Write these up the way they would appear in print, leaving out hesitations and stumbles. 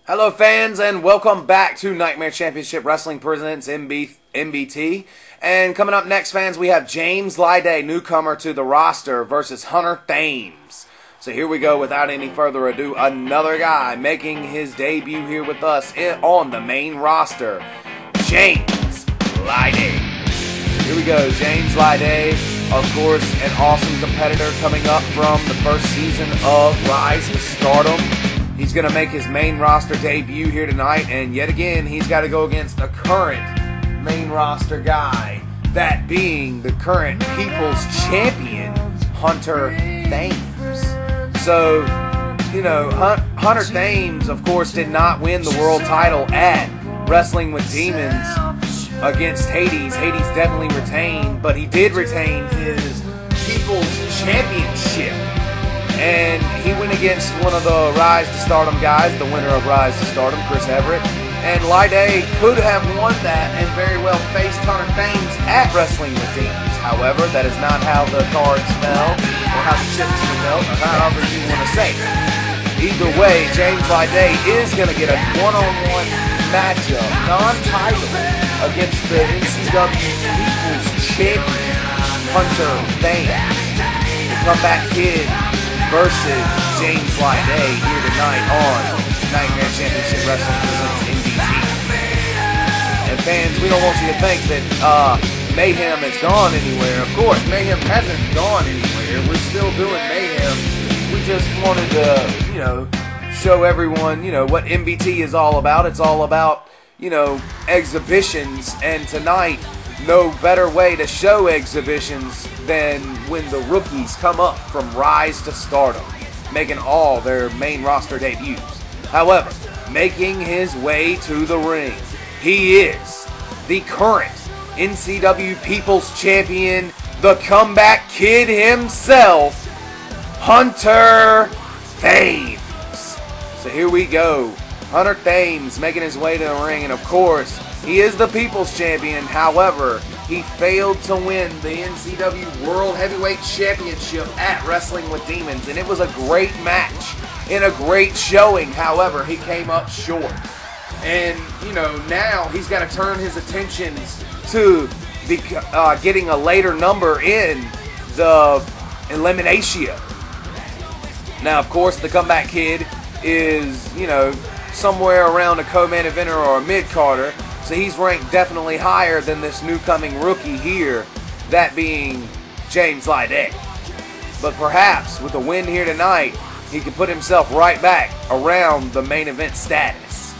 Hello fans and welcome back to Nightmare Championship Wrestling presents MBT. And coming up next, fans, we have James Lyday, newcomer to the roster, versus Hunter Thames. So here we go, without any further ado, another guy making his debut here with us on the main roster, James Lyday. So here we go, James Lyday, of course, an awesome competitor coming up from the first season of Rise to Stardom. He's going to make his main roster debut here tonight, and yet again, he's got to go against a current main roster guy, that being the current People's Champion, Hunter Thames. So, you know, Hunter Thames, of course, did not win the world title at Wrestling with Demons against Hades. Hades definitely retained, but he did retain his People's Championship. And he went against one of the Rise to Stardom guys, the winner of Rise to Stardom, Chris Everett. And Lyday could have won that and very well faced Hunter Thames at Wrestling with Demons. However, that is not how the cards fell, or how the chips fell, or however you want to say it. Either way, James Lyday is going to get a one-on-one matchup, non-title, against the NCW People's Champion, Hunter Thames. The Comeback Kid versus James Lyday here tonight on Nightmare Championship Wrestling presents MBT. And fans, we don't want you to think that Mayhem has gone anywhere. Of course, Mayhem hasn't gone anywhere. We're still doing Mayhem. We just wanted to, you know, show everyone, you know, what MBT is all about. It's all about, you know, exhibitions. And tonight, no better way to show exhibitions than when the rookies come up from Rise to Stardom, making all their main roster debuts. However, making his way to the ring, he is the current NCW People's Champion, the Comeback Kid himself, Hunter Thames. So here we go. Hunter Thames making his way to the ring, and of course, he is the People's Champion. However, he failed to win the NCW World Heavyweight Championship at Wrestling with Demons, and it was a great match and a great showing. However, he came up short. And, you know, now he's got to turn his attentions to getting a later number in the Elimination. Now, of course, the Comeback Kid is, you know, somewhere around a co-main eventer or a mid-carder. So he's ranked definitely higher than this new-coming rookie here, that being James Lyday. But perhaps with a win here tonight, he can put himself right back around the main event status.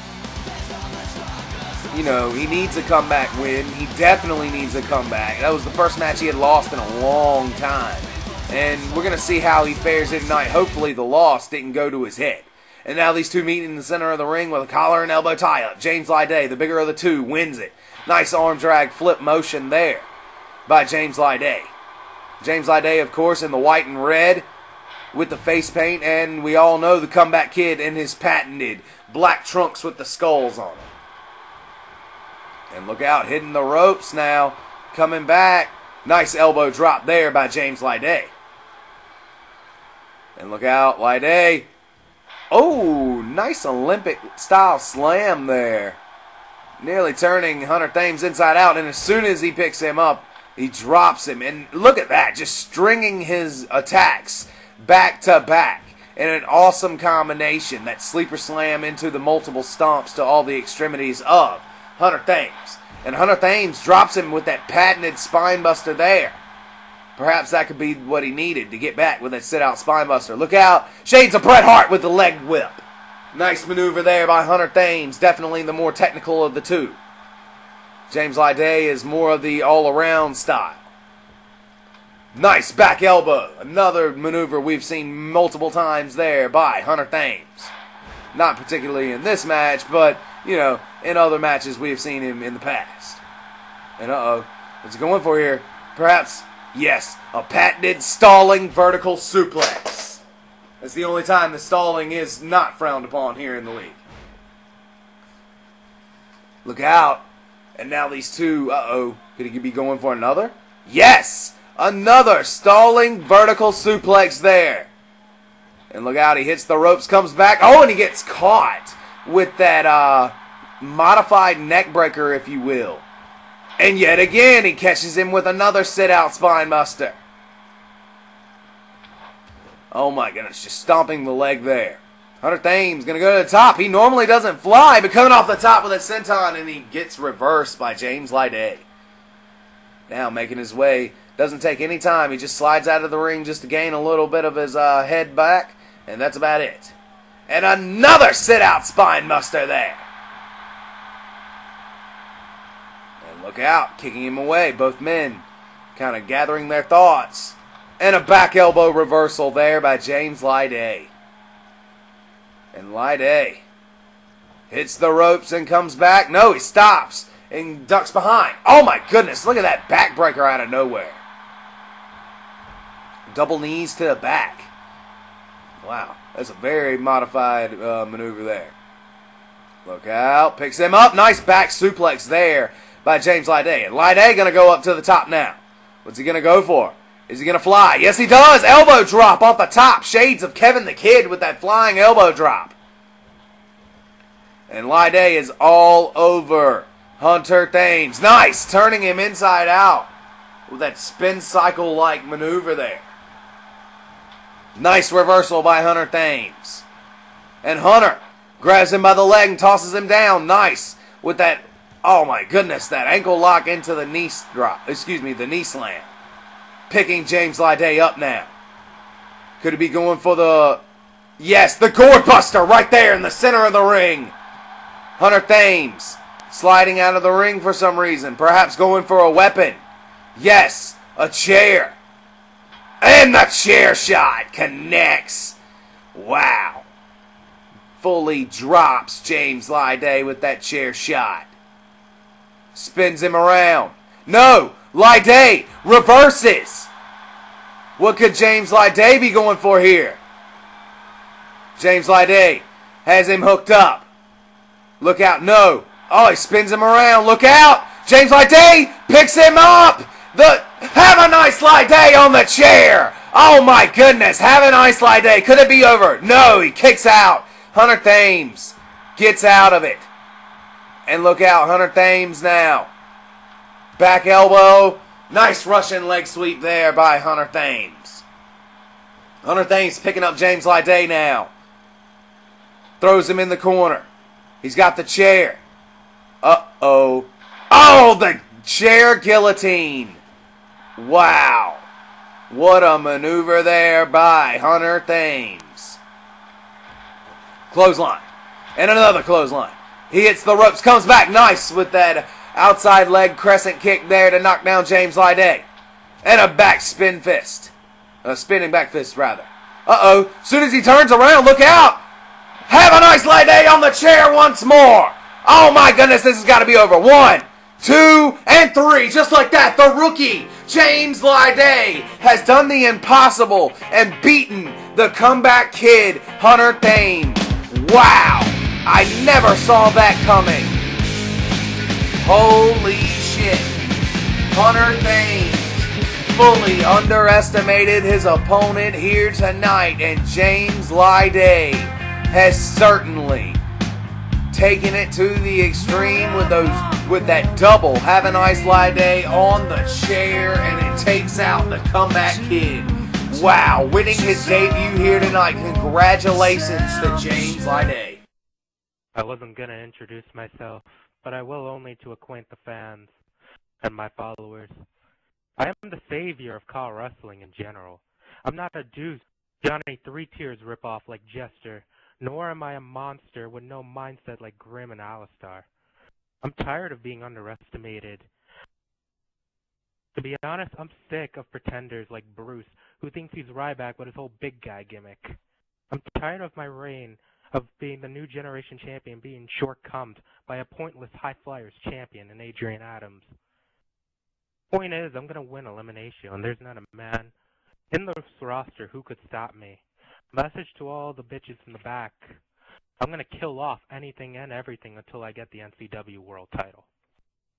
You know, he needs a comeback win. He definitely needs a comeback. That was the first match he had lost in a long time. And we're going to see how he fares here tonight. Hopefully the loss didn't go to his head. And now these two meet in the center of the ring with a collar and elbow tie-up. James Lyday, the bigger of the two, wins it. Nice arm drag flip motion there by James Lyday. James Lyday, of course, in the white and red with the face paint. And we all know the Comeback Kid in his patented black trunks with the skulls on them. And look out, hitting the ropes now. Coming back. Nice elbow drop there by James Lyday. And look out, Lyday. Oh, nice Olympic-style slam there. Nearly turning Hunter Thames inside out, and as soon as he picks him up, he drops him. And look at that, just stringing his attacks back to back in an awesome combination. That sleeper slam into the multiple stomps to all the extremities of Hunter Thames. And Hunter Thames drops him with that patented spinebuster there. Perhaps that could be what he needed to get back with that sit-out spinebuster. Look out. Shades of Bret Hart with the leg whip. Nice maneuver there by Hunter Thames. Definitely the more technical of the two. James Lyday is more of the all-around style. Nice back elbow. Another maneuver we've seen multiple times there by Hunter Thames. Not particularly in this match, but, you know, in other matches we have seen him in the past. And what's he going for here? Perhaps... yes, a patented stalling vertical suplex. That's the only time the stalling is not frowned upon here in the league. Look out. And now these two, could he be going for another? Yes! Another stalling vertical suplex there. And look out, he hits the ropes, comes back. Oh, and he gets caught with that modified neck breaker, if you will. And yet again, he catches him with another sit-out spine buster. Oh my goodness, just stomping the leg there. Hunter Thames going to go to the top. He normally doesn't fly, but coming off the top with a senton, and he gets reversed by James Lyday. Now making his way, doesn't take any time. He just slides out of the ring just to gain a little bit of his head back, and that's about it. And another sit-out spine buster there. And look out, kicking him away. Both men kind of gathering their thoughts. And a back elbow reversal there by James Lyday. And Lyday hits the ropes and comes back. No, he stops and ducks behind. Oh my goodness, look at that backbreaker out of nowhere. Double knees to the back. Wow, that's a very modified maneuver there. Look out, picks him up. Nice back suplex there by James Lyday. And Lyday going to go up to the top now. What's he going to go for? Is he going to fly? Yes, he does. Elbow drop off the top. Shades of Kevin the Kid with that flying elbow drop. And Lyday is all over Hunter Thames. Nice. Turning him inside out with that spin cycle-like maneuver there. Nice reversal by Hunter Thames. And Hunter grabs him by the leg and tosses him down. Nice. With that, oh my goodness, that ankle lock into the knee drop. Excuse me, the knee slam. Picking James Lyday up now. Could he be going for the... Yes, the gourd buster right there in the center of the ring. Hunter Thames sliding out of the ring for some reason. Perhaps going for a weapon. Yes, a chair. And the chair shot connects. Wow. Fully drops James Lyday with that chair shot. Spins him around. No! Lyday reverses. What could James Lyday be going for here? James Lyday has him hooked up. Look out. No. Oh, he spins him around. Look out. James Lyday picks him up. Have a nice Lyday on the chair. Oh my goodness. Have a nice Lyday. Could it be over? No. He kicks out. Hunter Thames gets out of it. And look out. Hunter Thames now. Back elbow. Nice Russian leg sweep there by Hunter Thames. Hunter Thames picking up James Lyday now. Throws him in the corner. He's got the chair. Uh-oh. Oh, the chair guillotine. Wow. What a maneuver there by Hunter Thames. Clothesline. And another clothesline. He hits the ropes, comes back nice with that outside leg crescent kick there to knock down James Lyday. And a back spin fist. A spinning back fist, rather. Uh-oh. As soon as he turns around, look out. Have a nice Lyday on the chair once more. Oh, my goodness, this has got to be over. 1, 2, and 3. Just like that, the rookie, James Lyday, has done the impossible and beaten the comeback kid, Hunter Thames. Wow. I never saw that coming. Holy shit. Hunter Thames fully underestimated his opponent here tonight, and James Lyday has certainly taken it to the extreme with that double Have a Nice Lyday on the chair, and it takes out the comeback kid. Wow, winning his debut here tonight. Congratulations to James Lyday. I wasn't going to introduce myself, but I will only to acquaint the fans and my followers. I am the savior of Kyle Wrestling in general. I'm not a Deuce, Johnny Three Tears ripoff like Jester, nor am I a monster with no mindset like Grim and Alistar. I'm tired of being underestimated. To be honest, I'm sick of pretenders like Bruce, who thinks he's Ryback with his whole big guy gimmick. I'm tired of my reign of being the new generation champion being shortcommed by a pointless high flyers champion in Adrian Adams. Point is, I'm going to win elimination, and there's not a man in this roster who could stop me. Message to all the bitches in the back. I'm going to kill off anything and everything until I get the NCW World title.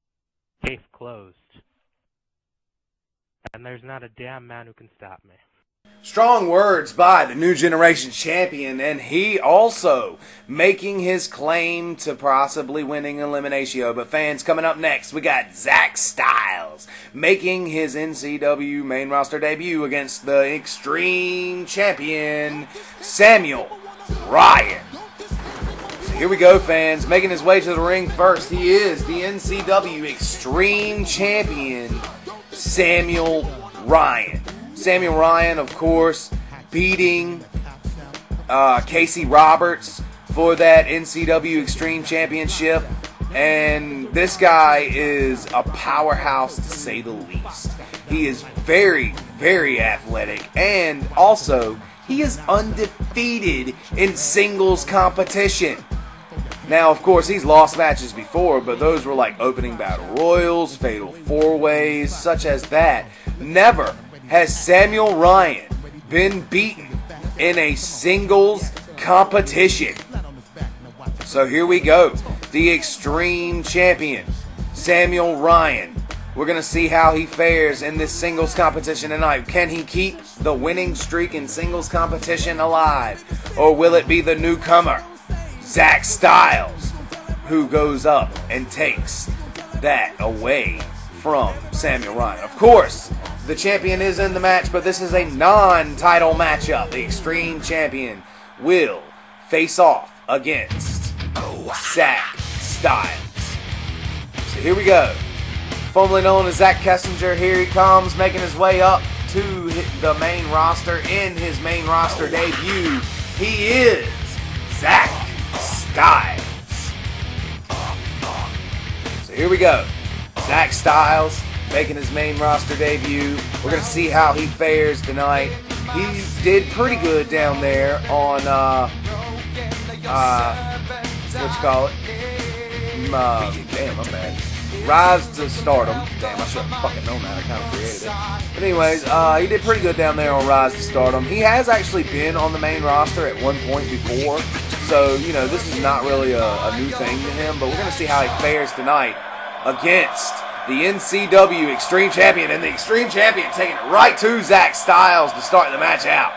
Case closed. And there's not a damn man who can stop me. Strong words by the New Generation Champion, and he also making his claim to possibly winning Eliminatio. But fans, coming up next, we got Zack Styles making his NCW main roster debut against the Extreme Champion, Samuel Ryan. So here we go, fans. Making his way to the ring first, he is the NCW Extreme Champion, Samuel Ryan. Samuel Ryan, of course, beating Casey Roberts for that NCW Extreme Championship. And this guy is a powerhouse, to say the least. He is very, very athletic. And also, he is undefeated in singles competition. Now, of course, he's lost matches before, but those were like opening battle royals, fatal four-ways, such as that. Never has Samuel Ryan been beaten in a singles competition. So here we go. The Extreme Champion, Samuel Ryan. We're going to see how he fares in this singles competition tonight. Can he keep the winning streak in singles competition alive? Or will it be the newcomer, Zack Styles, who goes up and takes that away from Samuel Ryan? Of course, the champion is in the match, but this is a non-title matchup. The Extreme Champion will face off against Zack Styles. So here we go. Formerly known as Zach Kessinger, here he comes, making his way up to the main roster in his main roster debut. He is Zack Styles. So here we go. Zack Styles making his main roster debut. We're going to see how he fares tonight. He did pretty good down there on, what you call it? Damn, I'm bad. Rise to Stardom. Damn, I should have fucking known that. I kind of created it. But anyways, he did pretty good down there on Rise to Stardom. He has actually been on the main roster at one point before. So, you know, this is not really a new thing to him. But we're going to see how he fares tonight against the NCW Extreme Champion, and the Extreme Champion taking it right to Zack Styles to start the match out.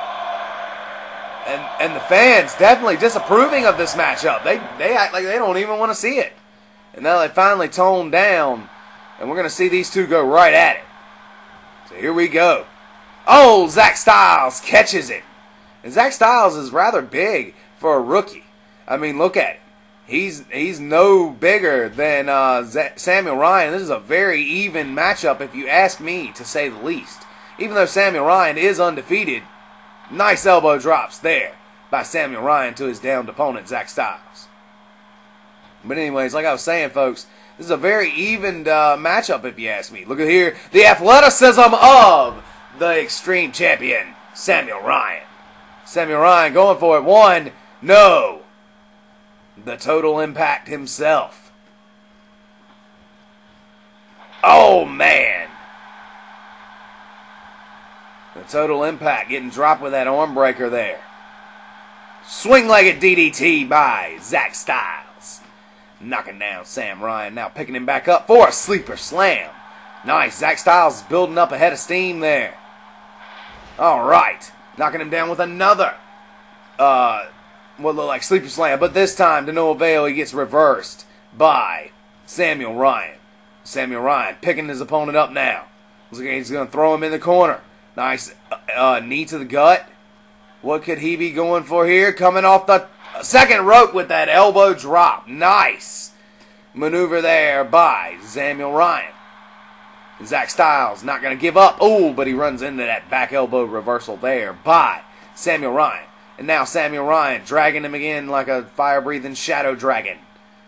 And the fans definitely disapproving of this matchup. They act like they don't even want to see it. And now they finally toned down, and we're going to see these two go right at it. So here we go. Oh, Zack Styles catches it. And Zack Styles is rather big for a rookie. I mean, look at it. He's no bigger than Samuel Ryan. This is a very even matchup, if you ask me, to say the least. Even though Samuel Ryan is undefeated, nice elbow drops there by Samuel Ryan to his downed opponent, Zack Styles. But anyways, like I was saying, folks, this is a very even matchup, if you ask me. Look at here, the athleticism of the Extreme Champion, Samuel Ryan. Samuel Ryan going for it. One, no. The Total Impact himself. Oh, man. The Total Impact getting dropped with that arm breaker there. Swing-legged DDT by Zack Styles. Knocking down Sam Ryan. Now picking him back up for a sleeper slam. Nice. Zack Styles is building up a head of steam there. All right. Knocking him down with another what looked like sleeper slam, but this time to no avail. He gets reversed by Samuel Ryan. Samuel Ryan picking his opponent up now. Looks like he's going to throw him in the corner. Nice knee to the gut. What could he be going for here? Coming off the second rope with that elbow drop. Nice maneuver there by Samuel Ryan. Zack Styles not going to give up. Oh, but he runs into that back elbow reversal there by Samuel Ryan. And now Samuel Ryan dragging him again like a fire-breathing shadow dragon.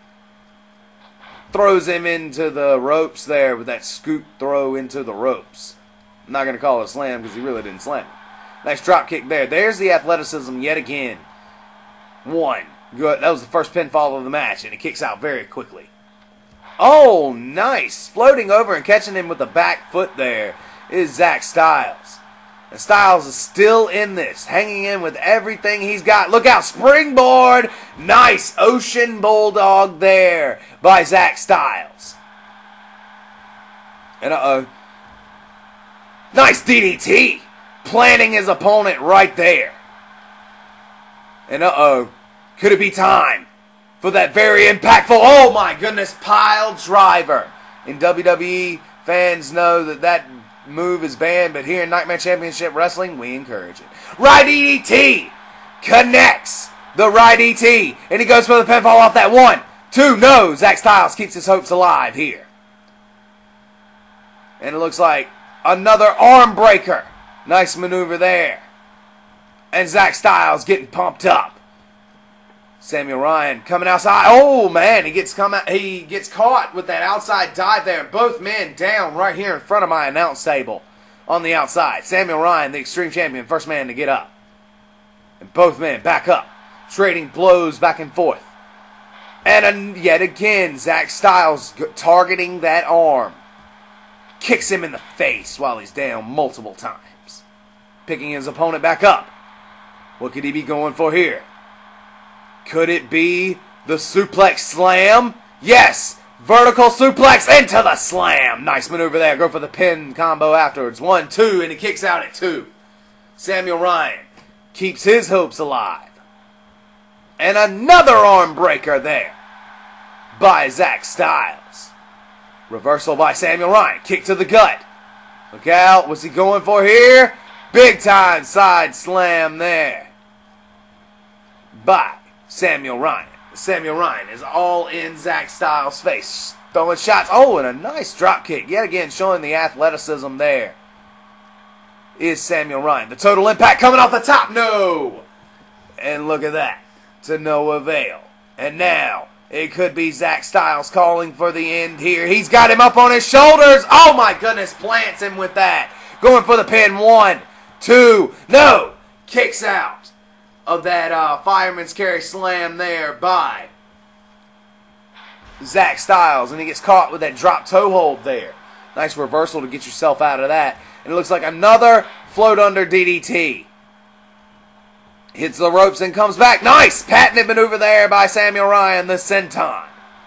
Throws him into the ropes there with that scoop throw into the ropes. I'm not going to call it a slam because he really didn't slam him. Nice drop kick there. There's the athleticism yet again. One. Good. That was the first pinfall of the match, and it kicks out very quickly. Oh, nice. Floating over and catching him with the back foot there is Zack Styles. And Styles is still in this, hanging in with everything he's got. Look out, springboard. Nice Ocean Bulldog there by Zack Styles. And nice DDT planting his opponent right there. And could it be time for that very impactful, oh my goodness, pile driver? In WWE, fans know that move is banned, but here in Nightmare Championship Wrestling, we encourage it. Right DDT connects the right DDT, and he goes for the pinfall off that 1, 2, no. Zack Styles keeps his hopes alive here. And it looks like another arm breaker. Nice maneuver there. And Zack Styles getting pumped up. Samuel Ryan coming outside. Oh man, he gets caught with that outside dive there. Both men down right here in front of my announce table on the outside. Samuel Ryan, the Extreme Champion, first man to get up. And both men back up, trading blows back and forth. And yet again, Zack Styles targeting that arm. Kicks him in the face while he's down multiple times. Picking his opponent back up. What could he be going for here? Could it be the suplex slam? Yes! Vertical suplex into the slam. Nice maneuver there. Go for the pin combo afterwards. 1, 2, and he kicks out at 2. Samuel Ryan keeps his hopes alive. And another arm breaker there by Zack Styles. Reversal by Samuel Ryan. Kick to the gut. Look out. What's he going for here? Big time side slam there by Samuel Ryan. Samuel Ryan is all in Zack Styles' face. Throwing shots. Oh, and a nice drop kick. Yet again showing the athleticism there is Samuel Ryan. The total impact coming off the top. No. And look at that. To no avail. And now it could be Zack Styles calling for the end here. He's got him up on his shoulders. Oh my goodness. Plants him with that. Going for the pin. 1, 2. No. Kicks out of that fireman's carry slam there by Zack Styles. And he gets caught with that drop toe hold there. Nice reversal to get yourself out of that. And it looks like another float under DDT. Hits the ropes and comes back. Nice patented maneuver there by Samuel Ryan, the senton.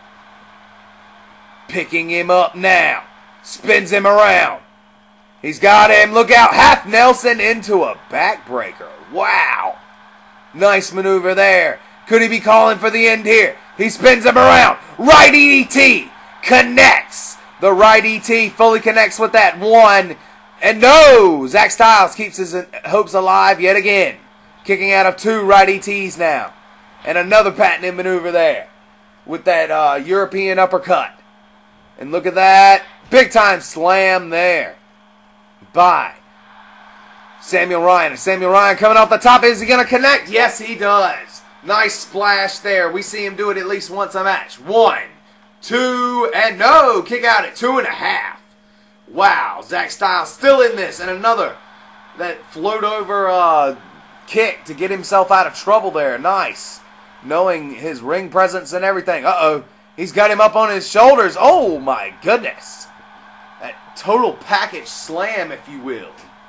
Picking him up now. Spins him around. He's got him. Look out. Half Nelson into a backbreaker. Wow. Nice maneuver there. Could he be calling for the end here? He spins him around. Right DDT. Connects. The right DDT fully connects with that 1. And no. Zack Styles keeps his hopes alive yet again. Kicking out of 2 right DDTs now. And another patented maneuver there. With that European uppercut. And look at that. Big time slam there. By Samuel Ryan. And Samuel Ryan coming off the top. Is he going to connect? Yes, he does. Nice splash there. We see him do it at least once a match. 1, 2, and no. Kick out at 2.5. Wow. Zack Styles still in this. And another. That float over kick to get himself out of trouble there. Nice. Knowing his ring presence and everything. He's got him up on his shoulders. Oh, my goodness. That total package slam, if you will.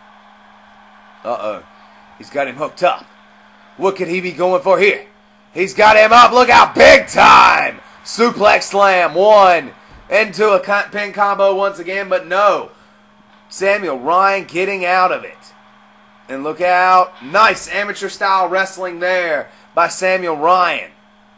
He's got him hooked up. What could he be going for here? He's got him up. Look out. Big time. Suplex slam. 1. Into a pin combo once again, but no. Samuel Ryan getting out of it. And look out. Nice amateur style wrestling there by Samuel Ryan.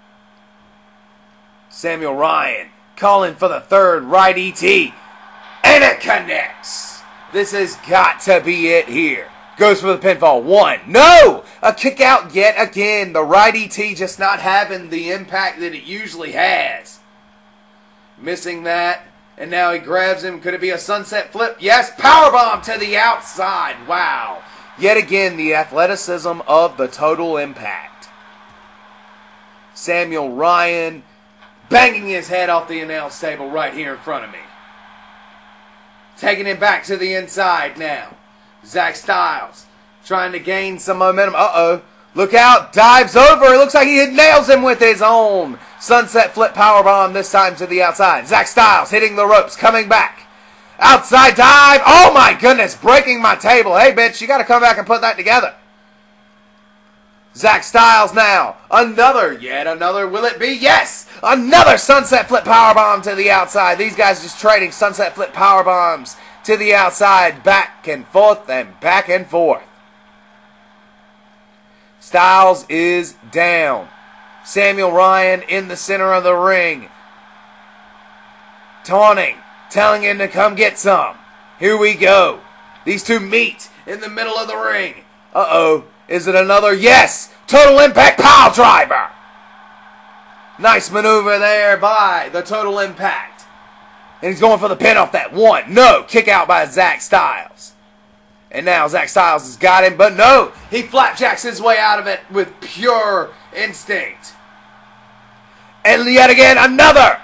Samuel Ryan calling for the 3rd right ET. And it connects. This has got to be it here. Goes for the pinfall. 1. No! A kick out yet again. The right ET just not having the impact that it usually has. Missing that. And now he grabs him. Could it be a sunset flip? Yes. Powerbomb to the outside. Wow. Yet again, the athleticism of the Total Impact. Samuel Ryan banging his head off the announce table right here in front of me. Taking him back to the inside now. Zack Styles trying to gain some momentum. Look out. Dives over. It looks like he nails him with his own sunset flip powerbomb, this time to the outside. Zack Styles hitting the ropes, coming back. Outside dive. Oh my goodness. Breaking my table. Hey, bitch, you got to come back and put that together. Zack Styles now. Yet another. Will it be? Yes. Another sunset flip powerbomb to the outside. These guys just trading sunset flip powerbombs to the outside, back and forth and back and forth. Styles is down. Samuel Ryan in the center of the ring. Taunting, telling him to come get some. Here we go. These two meet in the middle of the ring. Uh-oh. Is it another? Yes! Total Impact pile driver! Nice maneuver there by the Total Impact. And he's going for the pin off that one. No! Kick out by Zack Styles. And now Zack Styles has got him, but no! He flapjacks his way out of it with pure instinct. And yet again, another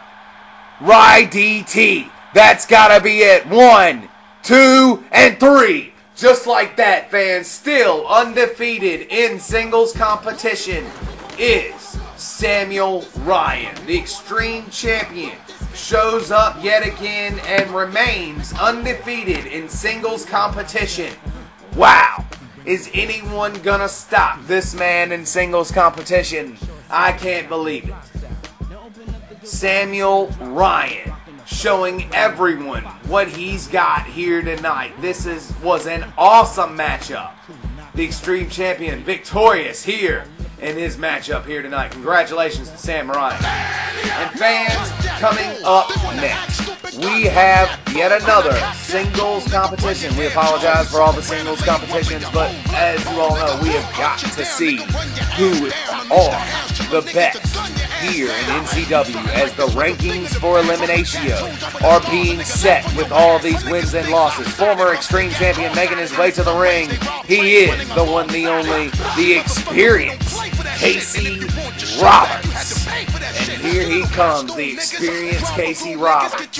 RIDT. That's gotta be it. 1, 2, and 3. Just like that, fans. Still undefeated in singles competition is Samuel Ryan. The Extreme Champion shows up yet again and remains undefeated in singles competition. Wow. Is anyone gonna stop this man in singles competition? I can't believe it. Samuel Ryan showing everyone what he's got here tonight. This was an awesome matchup. The Extreme Champion victorious here in his matchup here tonight. Congratulations to Sam Ryan. And fans, coming up next, we have yet another singles competition. We apologize for all the singles competitions, but as you all know, we have got to see who are the best here in NCW as the rankings for Eliminatio are being set with all these wins and losses. Former Extreme Champion making his way to the ring. He is the one, the only, the experienced Casey Roberts. And here he comes, the experienced Casey Roberts.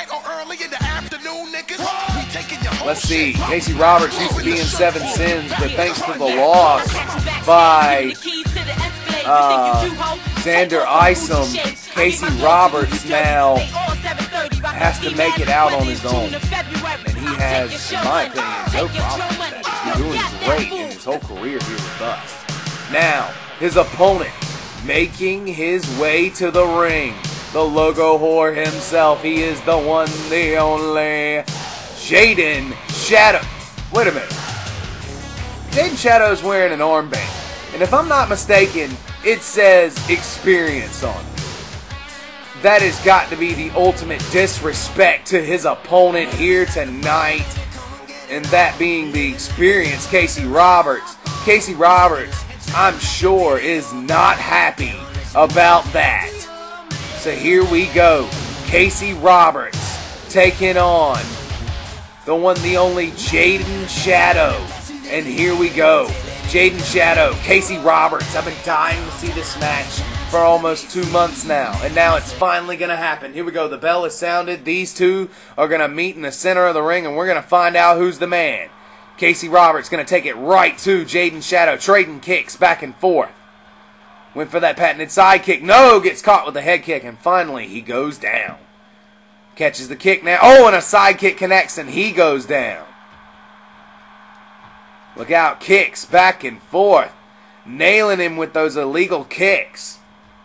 Let's see, Casey Roberts used to be in Seven Sins, but thanks to the loss by Xander Isom, Casey Roberts now has to make it out on his own. And he has, in my opinion, no problem with that. He's been doing great in his whole career here with us. Now, his opponent making his way to the ring. The logo whore himself. He is the one, the only Jaden Shadow. Wait a minute. Jaden Shadow's wearing an armband. And if I'm not mistaken, it says experience on it. That has got to be the ultimate disrespect to his opponent here tonight. And that being the experienced Casey Roberts. Casey Roberts, I'm sure, is not happy about that. So here we go. Casey Roberts taking on the one, the only Jaden Shadow. And here we go. Jaden Shadow, Casey Roberts. I've been dying to see this match for almost 2 months now. And now it's finally going to happen. Here we go. The bell is sounded. These two are going to meet in the center of the ring, and we're going to find out who's the man. Casey Roberts going to take it right to Jaden Shadow. Trading kicks back and forth. Went for that patented side kick. No, gets caught with the head kick, and finally he goes down. Catches the kick now. Oh, and a side kick connects, and he goes down. Look out, kicks back and forth. Nailing him with those illegal kicks.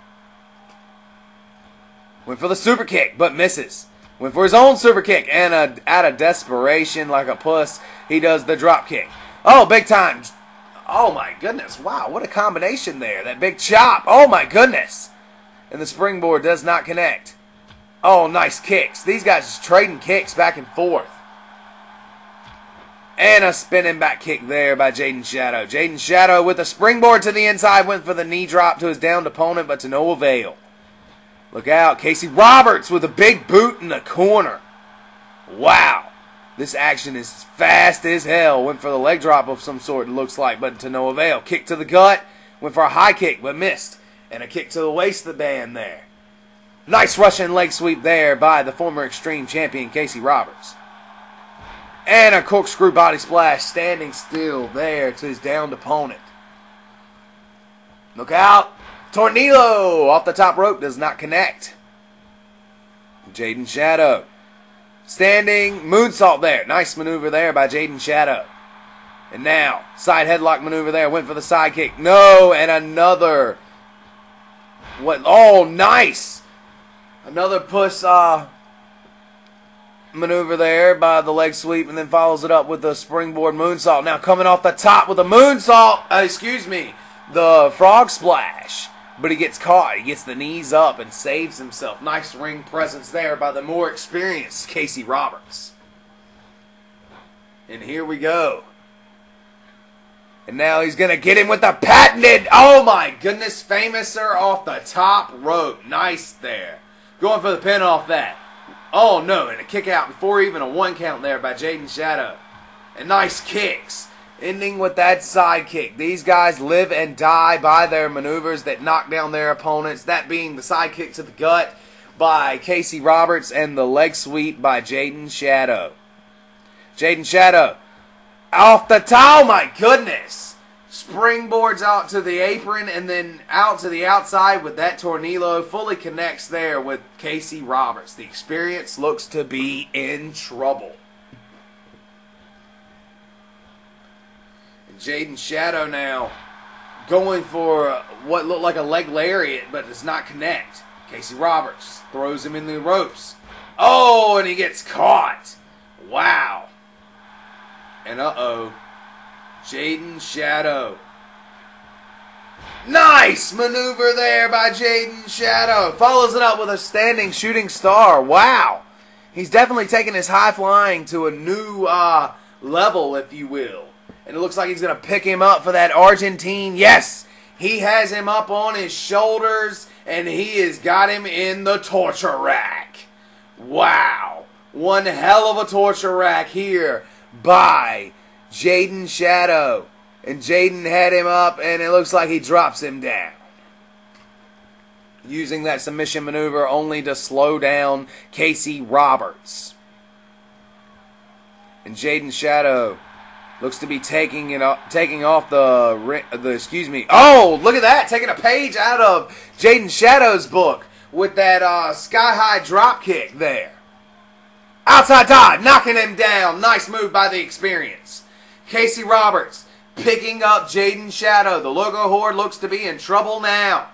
Went for the super kick, but misses. Went for his own super kick, and out of desperation, like a puss, he does the drop kick. Oh, big time. Oh, my goodness. Wow, what a combination there. That big chop. Oh, my goodness. And the springboard does not connect. Oh, nice kicks. These guys just trading kicks back and forth. And a spinning back kick there by Jaden Shadow. Jaden Shadow with a springboard to the inside. Went for the knee drop to his downed opponent, but to no avail. Look out. Casey Roberts with a big boot in the corner. Wow. This action is fast as hell. Went for the leg drop of some sort, it looks like, but to no avail. Kick to the gut. Went for a high kick, but missed. And a kick to the waist of the band there. Nice Russian leg sweep there by the former Extreme Champion, Casey Roberts. And a corkscrew body splash, standing still there to his downed opponent. Look out. Tornillo off the top rope does not connect. Jaden Shadow. Standing moonsault there. Nice maneuver there by Jaden Shadow. And now, side headlock maneuver there. Went for the side kick. No, and another. What? Oh, nice. Another push. maneuver there by the leg sweep, and then follows it up with the springboard moonsault. Now coming off the top with a moonsault, the frog splash. But he gets caught. He gets the knees up and saves himself. Nice ring presence there by the more experienced Casey Roberts. And here we go. And now he's going to get him with the patented, oh my goodness, Famouser off the top rope. Nice there. Going for the pin off that. Oh no, and a kick out before even a 1 count there by Jaden Shadow. And nice kicks. Ending with that side kick. These guys live and die by their maneuvers that knock down their opponents. That being the side kick to the gut by Casey Roberts and the leg sweep by Jaden Shadow. Jaden Shadow off the top. Oh my goodness. Springboards out to the apron and then out to the outside with that tornillo. Fully connects there with Casey Roberts. The experience looks to be in trouble. Jaden Shadow now going for what looked like a leg lariat, but does not connect. Casey Roberts throws him in the ropes. Oh, and he gets caught. Wow. And uh-oh. Jaden Shadow. Nice maneuver there by Jaden Shadow. Follows it up with a standing shooting star. Wow. He's definitely taken his high flying to a new level, if you will. And it looks like he's going to pick him up for that Argentine. Yes, he has him up on his shoulders, and he has got him in the torture rack. Wow. One hell of a torture rack here by Jaden Shadow. And Jaden had him up, and it looks like he drops him down. Using that submission maneuver only to slow down Casey Roberts. And Jaden Shadow looks to be taking off the Oh, look at that! Taking a page out of Jaden Shadow's book with that sky high drop kick there. Outside dive, knocking him down. Nice move by the experience. Casey Roberts picking up Jaden Shadow. The Logo Horde looks to be in trouble now.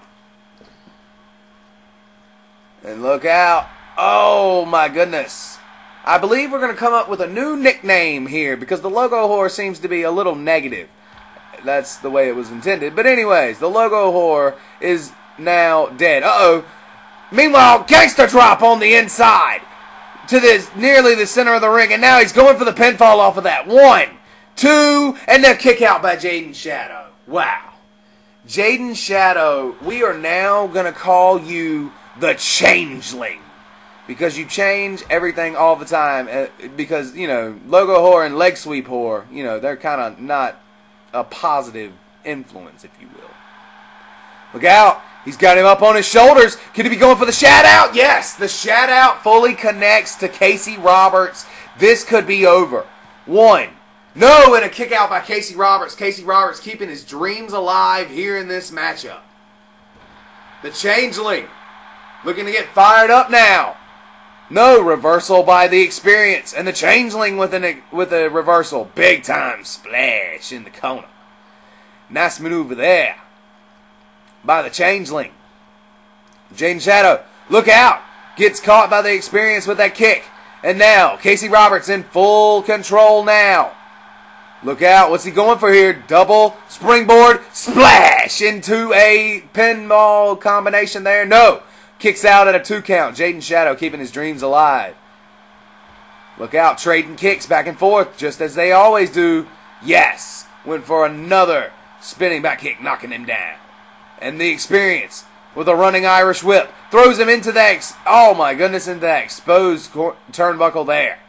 And look out! Oh my goodness! I believe we're going to come up with a new nickname here because the Logo Whore seems to be a little negative. That's the way it was intended. But anyways, the Logo Whore is now dead. Uh-oh. Meanwhile, Gangster Drop on the inside to this nearly the center of the ring. And now he's going for the pinfall off of that. 1, 2, and then kick out by Jaden Shadow. Wow. Jaden Shadow, we are now going to call you the Changeling. Because you change everything all the time. Because, you know, Logo Whore and Leg Sweep Whore, you know, they're kind of not a positive influence, if you will. Look out. He's got him up on his shoulders. Could he be going for the shout out? Yes. The shout out fully connects to Casey Roberts. This could be over. 1. No, and a kick out by Casey Roberts. Casey Roberts keeping his dreams alive here in this matchup. The Changeling looking to get fired up now. No, reversal by the experience. And the Changeling with a reversal. Big time splash in the corner. Nice maneuver there by the Changeling. Jaden Shadow, look out. Gets caught by the experience with that kick. And now, Casey Roberts in full control now. Look out. What's he going for here? Double springboard splash into a pinball combination there. No. Kicks out at a 2 count. Jaden Shadow keeping his dreams alive. Look out. Trading kicks back and forth just as they always do. Yes. Went for another spinning back kick, knocking him down. And the experience with a running Irish whip. Throws him into that, oh my goodness, into that exposed turnbuckle there.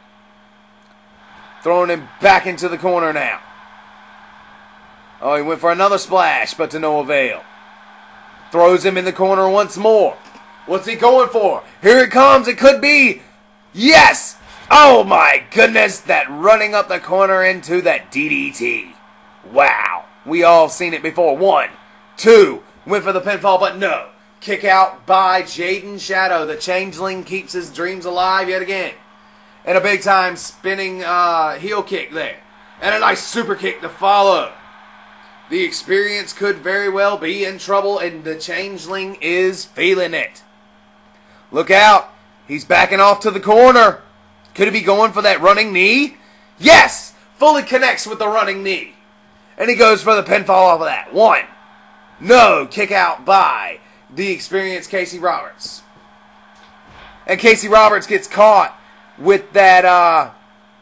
Throwing him back into the corner now. Oh, he went for another splash, but to no avail. Throws him in the corner once more. What's he going for? Here it comes. It could be. Yes. Oh, my goodness. That running up the corner into that DDT. Wow. We all seen it before. 1, 2. Went for the pinfall, but no. Kick out by Jaden Shadow. The Changeling keeps his dreams alive yet again. And a big time spinning heel kick there. And a nice super kick to follow. The experience could very well be in trouble, and the Changeling is feeling it. Look out. He's backing off to the corner. Could he be going for that running knee? Yes! Fully connects with the running knee. And he goes for the pinfall off of that. 1. No. Kick out by the experienced Casey Roberts. And Casey Roberts gets caught with that,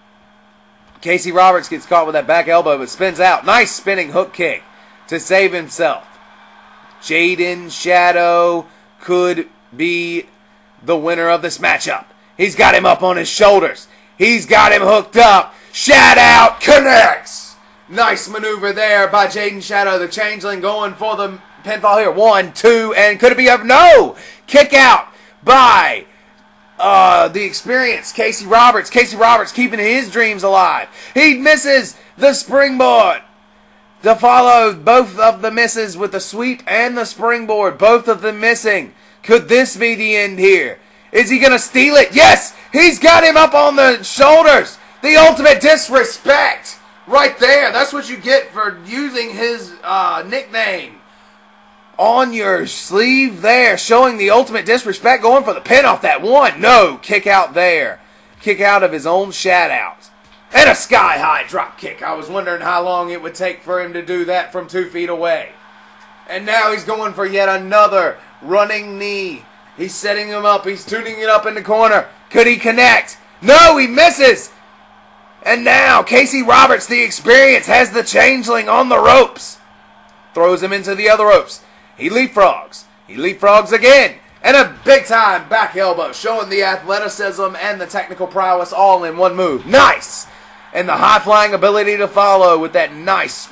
Casey Roberts gets caught with that back elbow, but spins out. Nice spinning hook kick to save himself. Jaden Shadow could be the winner of this matchup. He's got him up on his shoulders. He's got him hooked up. Shout out connects. Nice maneuver there by Jaden Shadow, the Changeling, going for the pinfall here. 1, 2, and could it be up? No! Kick out by the experienced Casey Roberts. Casey Roberts keeping his dreams alive. He misses the springboard to follow both of the misses with the sweep and the springboard. Both of them missing. Could this be the end here? Is he going to steal it? Yes! He's got him up on the shoulders. The ultimate disrespect right there. That's what you get for using his nickname on your sleeve there, showing the ultimate disrespect, going for the pin off that 1. No, kick out there. Kick out of his own shout out. And a sky-high drop kick. I was wondering how long it would take for him to do that from 2 feet away. And now he's going for yet another running knee. He's setting him up. He's tuning it up in the corner. Could he connect? No, he misses. And now Casey Roberts, the experience, has the Changeling on the ropes. Throws him into the other ropes. He leapfrogs. He leapfrogs again. And a big-time back elbow, showing the athleticism and the technical prowess all in one move. Nice! And the high-flying ability to follow with that nice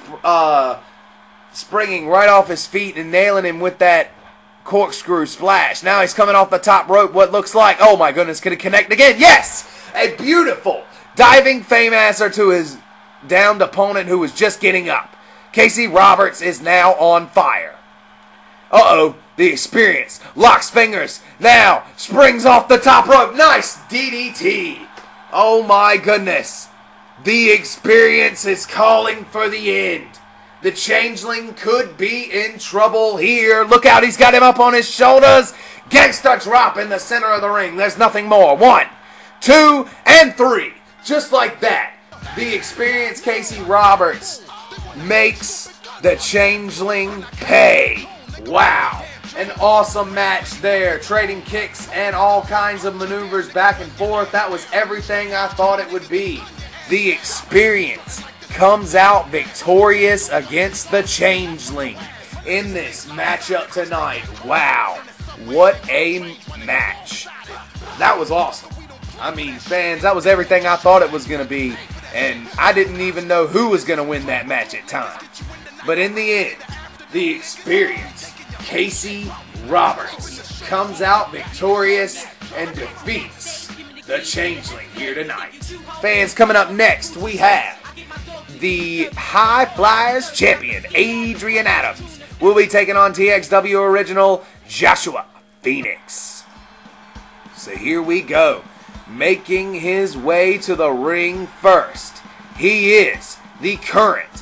springing right off his feet and nailing him with that corkscrew splash. Now he's coming off the top rope, what looks like, oh my goodness, could he connect again? Yes! A beautiful diving Fameasser to his downed opponent who was just getting up. Casey Roberts is now on fire. Uh-oh, the experience locks fingers, now springs off the top rope. Nice DDT. Oh my goodness. The experience is calling for the end. The Changeling could be in trouble here. Look out, he's got him up on his shoulders. Gangsta drop in the center of the ring. There's nothing more. 1, 2, and 3. Just like that, the experienced Casey Roberts makes the Changeling pay. Wow. An awesome match there. Trading kicks and all kinds of maneuvers back and forth. That was everything I thought it would be. The experience comes out victorious against the Changeling in this matchup tonight. Wow. What a match. That was awesome. I mean, fans, that was everything I thought it was going to be. And I didn't even know who was going to win that match at times. But in the end, the experience, Casey Roberts, comes out victorious and defeats the Changeling here tonight. Fans, coming up next, we have the High Flyers champion, Adrian Adams, will be taking on TXW original Joshua Phoenix. So here we go. Making his way to the ring first, he is the current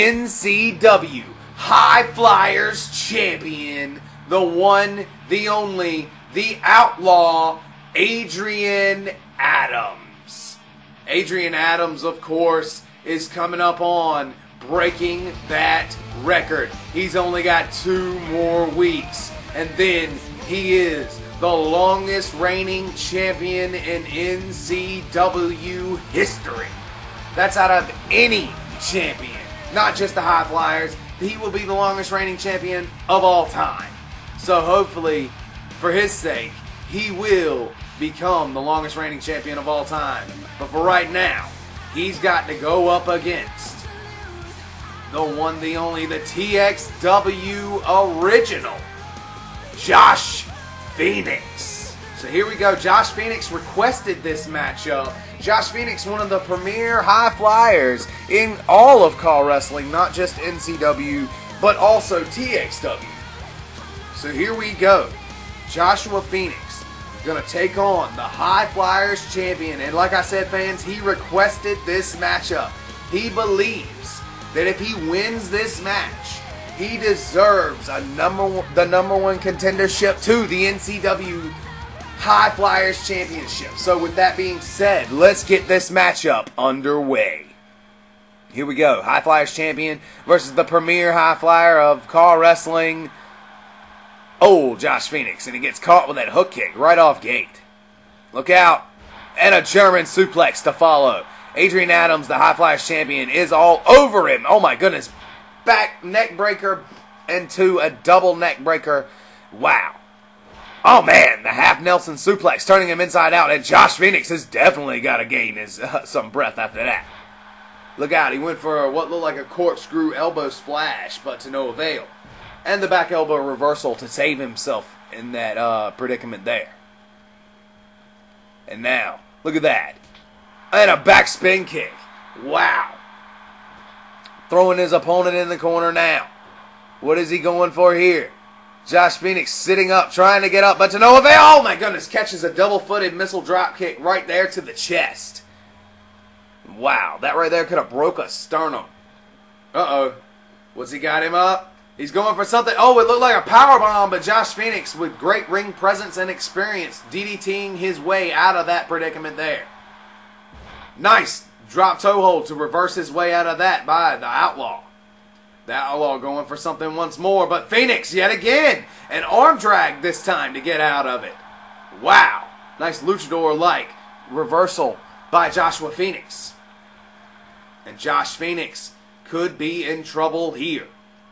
NCW High Flyers champion, the one, the only, the outlaw, Adrian Adams. Adrian Adams, of course, is coming up on breaking that record. He's only got 2 more weeks, and then he is the longest reigning champion in NCW history. That's out of any champion, not just the High Flyers. He will be the longest reigning champion of all time. So hopefully, for his sake, he will become the longest reigning champion of all time. But for right now, he's got to go up against the one, the only, the TXW original, Josh Phoenix. So here we go. Josh Phoenix requested this matchup. Josh Phoenix, one of the premier high flyers in all of CAW Wrestling, not just NCW, but also TXW. So here we go. Joshua Phoenix going to take on the High Flyers champion. And like I said, fans, he requested this matchup. He believes that if he wins this match, he deserves the number one contendership to the NCW High Flyers Championship. So with that being said, let's get this matchup underway. Here we go. High Flyers champion versus the premier high flyer of CAW Wrestling, old Josh Phoenix. And he gets caught with that hook kick right off gate. Look out. And a German suplex to follow. Adrian Adams, the High Flyers champion, is all over him. Oh my goodness. Back neck breaker into a double neck breaker. Wow. Oh man, the half Nelson suplex turning him inside out. And Josh Phoenix has definitely got to gain his some breath after that. Look out, he went for what looked like a corkscrew elbow splash, but to no avail. And the back elbow reversal to save himself in that predicament there. And now, look at that. And a back spin kick. Wow. Throwing his opponent in the corner now. What is he going for here? Josh Phoenix sitting up, trying to get up, but to no avail. Oh my goodness, catches a double-footed missile drop kick right there to the chest. Wow, that right there could have broke a sternum. Uh-oh. What's he got him up? He's going for something. Oh, it looked like a powerbomb, but Josh Phoenix, with great ring presence and experience, DDTing his way out of that predicament there. Nice drop toe hold to reverse his way out of that by the Outlaw. The Outlaw going for something once more, but Phoenix yet again. An arm drag this time to get out of it. Wow. Nice luchador-like reversal by Joshua Phoenix. And Josh Phoenix could be in trouble here.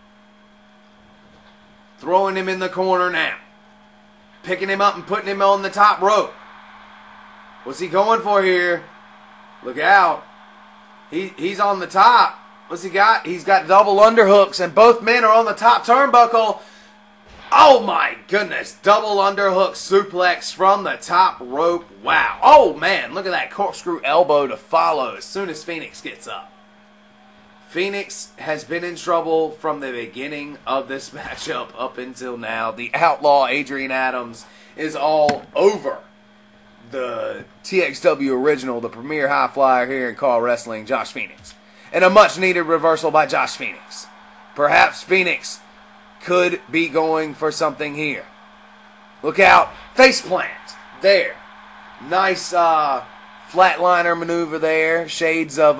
Throwing him in the corner now. Picking him up and putting him on the top rope. What's he going for here? Look out. He's on the top. What's he got? He's got double underhooks, and both men are on the top turnbuckle. Oh my goodness. Double underhook suplex from the top rope. Wow. Oh man, look at that corkscrew elbow to follow as soon as Phoenix gets up. Phoenix has been in trouble from the beginning of this matchup up until now. The Outlaw, Adrian Adams, is all over the TXW original, the premier high flyer here in CAW Wrestling, Josh Phoenix. And a much-needed reversal by Josh Phoenix. Perhaps Phoenix could be going for something here. Look out. Face plant. There. Nice flatliner maneuver there. Shades of,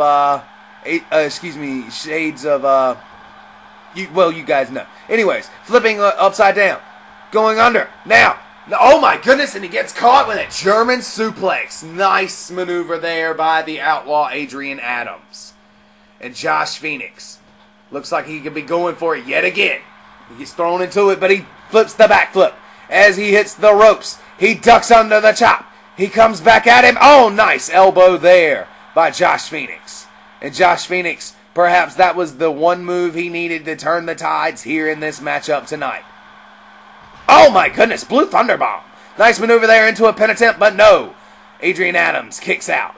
shades of, you guys know. Anyways, flipping upside down. Going under. Now. Oh my goodness, and he gets caught with a German suplex. Nice maneuver there by the Outlaw Adrian Adams. And Josh Phoenix looks like he could be going for it yet again. He gets thrown into it, but he flips the backflip. As he hits the ropes, he ducks under the chop. He comes back at him. Oh, nice elbow there by Josh Phoenix. And Josh Phoenix, perhaps that was the one move he needed to turn the tides here in this matchup tonight. Oh my goodness, Blue Thunderbomb. Nice maneuver there into a pin attempt, but no. Adrian Adams kicks out.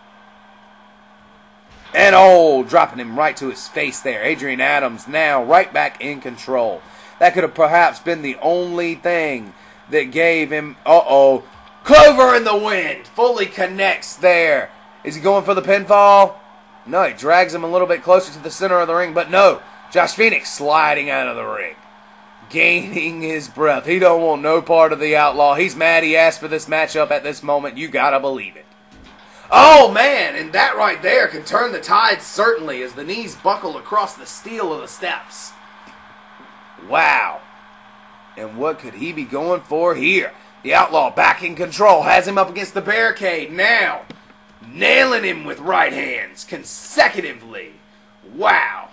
And oh, dropping him right to his face there. Adrian Adams now right back in control. That could have perhaps been the only thing that gave him, Clover in the wind. Fully connects there. Is he going for the pinfall? No, he drags him a little bit closer to the center of the ring, but no. Josh Phoenix sliding out of the ring. Gaining his breath. He don't want no part of the Outlaw. He's mad he asked for this matchup at this moment. You gotta believe it. Oh, man, and that right there can turn the tide certainly as the knees buckle across the steel of the steps. Wow. And what could he be going for here? The Outlaw back in control, has him up against the barricade now. Nailing him with right hands consecutively. Wow.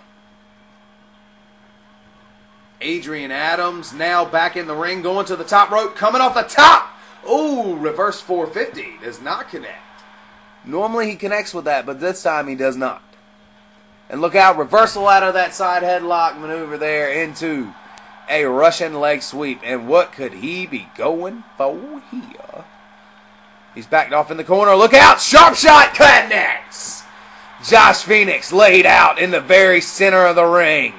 Adrian Adams now back in the ring, going to the top rope, coming off the top. Ooh, reverse 450, does not connect. Normally he connects with that, but this time he does not. And look out, reversal out of that side headlock maneuver there into a Russian leg sweep. And what could he be going for here? He's backed off in the corner. Look out, sharp shot connects. Josh Phoenix laid out in the very center of the ring.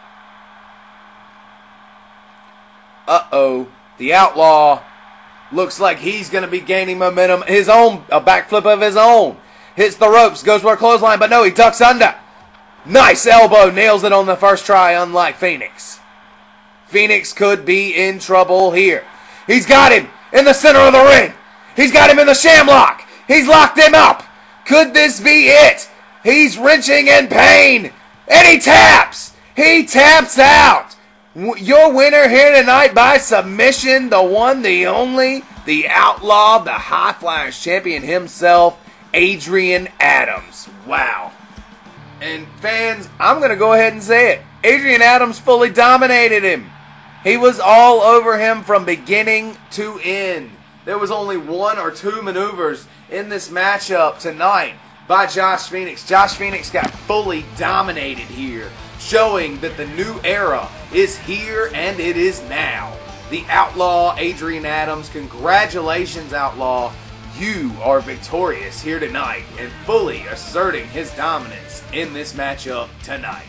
Uh-oh, the Outlaw looks like he's going to be gaining momentum. His own, a backflip of his own. Hits the ropes, goes for a clothesline, but no, he ducks under. Nice elbow, nails it on the first try, unlike Phoenix. Phoenix could be in trouble here. He's got him. in the center of the ring. He's got him in the shamlock. He's locked him up. Could this be it? He's wrenching in pain. And he taps. He taps out. Your winner here tonight by submission, the one, the only, the Outlaw, the High Flyers champion himself, Adrian Adams. Wow. And fans, I'm going to go ahead and say it. Adrian Adams fully dominated him. He was all over him from beginning to end. There was only one or two maneuvers in this matchup tonight by Josh Phoenix. Josh Phoenix got fully dominated here, showing that the new era is here and it is now. The Outlaw, Adrian Adams, congratulations, Outlaw. You are victorious here tonight and fully asserting his dominance in this matchup tonight.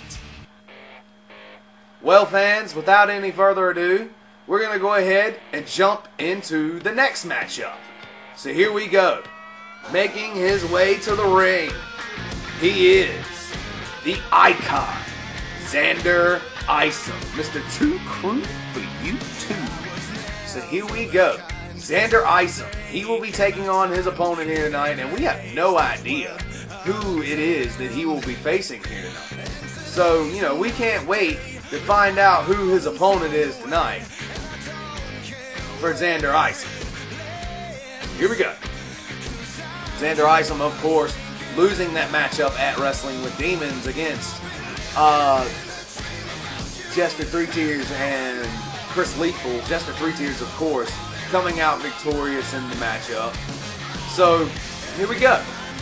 Well, fans, without any further ado, we're going to go ahead and jump into the next matchup. So here we go. Making his way to the ring, he is the Icon, Xander Isom. Mr. Two Crew for you too. So here we go. Xander Isom. He will be taking on his opponent here tonight, and we have no idea who it is that he will be facing here tonight. So, you know, we can't wait to find out who his opponent is tonight for Xander Isom. Here we go. Xander Isom, of course, losing that matchup at Wrestling with Demons against Jester Three Tears and Chris Lethal. Jester Three Tears, of course, coming out victorious in the matchup. So, here we go.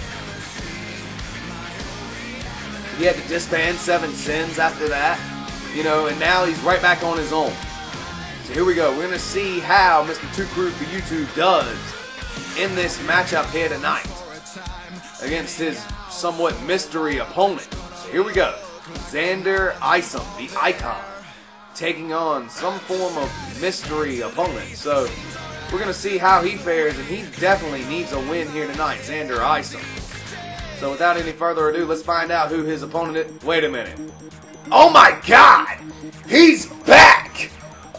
He had to disband Seven Sins after that, you know, and now he's right back on his own. So here we go. We're going to see how Mr. Two Crew for YouTube does in this matchup here tonight against his somewhat mystery opponent. So here we go. Xander Isom, the Icon, taking on some form of mystery opponent. So we're going to see how he fares, and he definitely needs a win here tonight, Xander Isom. So without any further ado, let's find out who his opponent is. Wait a minute. Oh my God! He's back!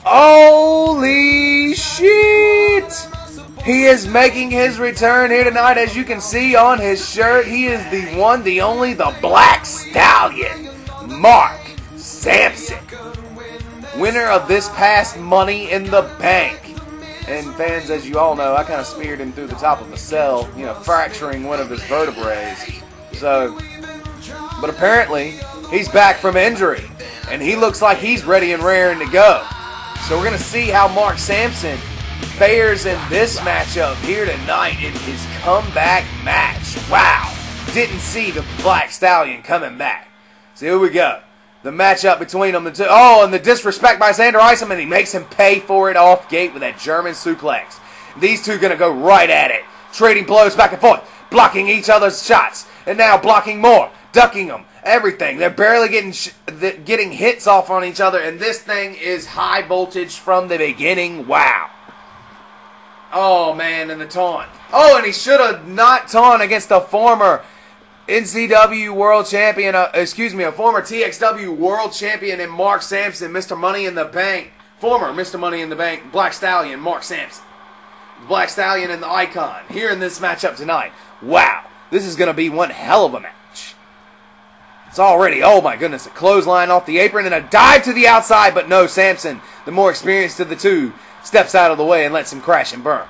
Holy shit! He is making his return here tonight. As you can see on his shirt, he is the one, the only, the Black Stallion, Mark Sampson. Winner of this past Money in the Bank. And fans, as you all know, I kind of speared him through the top of the cell, you know, fracturing one of his vertebrae. So, but apparently, he's back from injury. And he looks like he's ready and raring to go. So we're going to see how Mark Sampson fares in this matchup here tonight in his comeback match. Wow. Didn't see the Black Stallion coming back. So here we go. The matchup between them. Oh, and the disrespect by Xander Isom, and he makes him pay for it off gate with that German suplex. These two going to go right at it. Trading blows back and forth. Blocking each other's shots. And now blocking more. Ducking them. Everything. They're barely getting hits off on each other. And this thing is high voltage from the beginning. Wow. Oh, man, and the taunt. Oh, and he should have not taunt against a former NCW World Champion, a former TXW World Champion in Mark Sampson, Mr. Money in the Bank, former Mr. Money in the Bank, Black Stallion, Mark Sampson. Black Stallion and the Icon here in this matchup tonight. Wow, this is going to be one hell of a match. It's already, oh my goodness, a clothesline off the apron and a dive to the outside, but no, Sampson, the more experienced of the two, steps out of the way and lets him crash and burn.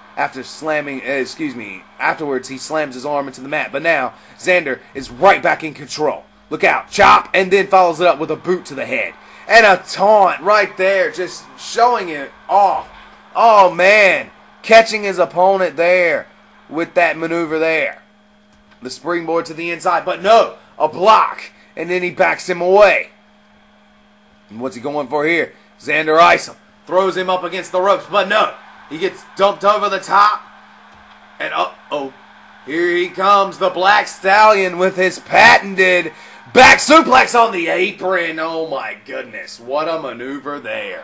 Afterwards he slams his arm into the mat. But now, Xander is right back in control. Look out, chop, and then follows it up with a boot to the head. And a taunt right there, just showing it off. Oh, man, catching his opponent there with that maneuver there. The springboard to the inside, but no, a block. And then he backs him away. And what's he going for here? Xander Isom throws him up against the ropes, but no. He gets dumped over the top. And uh-oh. Here he comes, the Black Stallion with his patented back suplex on the apron. Oh my goodness. What a maneuver there.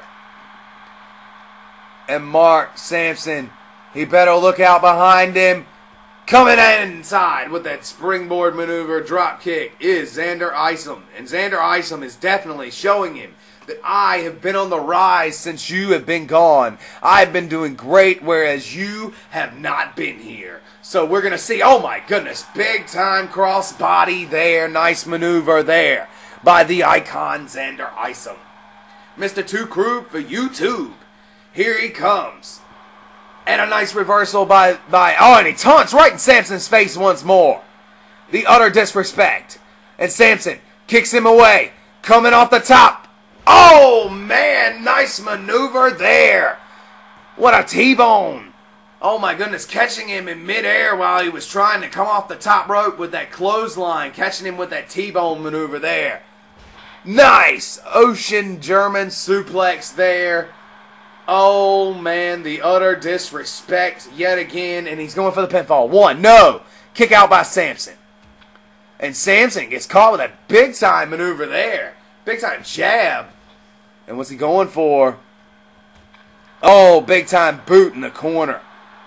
And Mark Sampson, he better look out behind him. Coming inside with that springboard maneuver drop kick is Xander Isom. And Xander Isom is definitely showing him that I have been on the rise since you have been gone. I've been doing great, whereas you have not been here. So we're going to see, oh my goodness, big time crossbody there. Nice maneuver there by the icon Xander Isom. Mr. Two Crew for YouTube. Here he comes. And a nice reversal by oh, and he taunts right in Samson's face once more. The utter disrespect. And Samson kicks him away. Coming off the top. Oh, man. Nice maneuver there. What a T-bone. Oh, my goodness. Catching him in midair while he was trying to come off the top rope with that clothesline. Catching him with that T-bone maneuver there. Nice. Ocean German suplex there. Oh, man. The utter disrespect yet again. And he's going for the pinfall. One. No. Kick out by Samson. And Samson gets caught with a big-time maneuver there. Big-time jab. And what's he going for? Oh, big-time boot in the corner.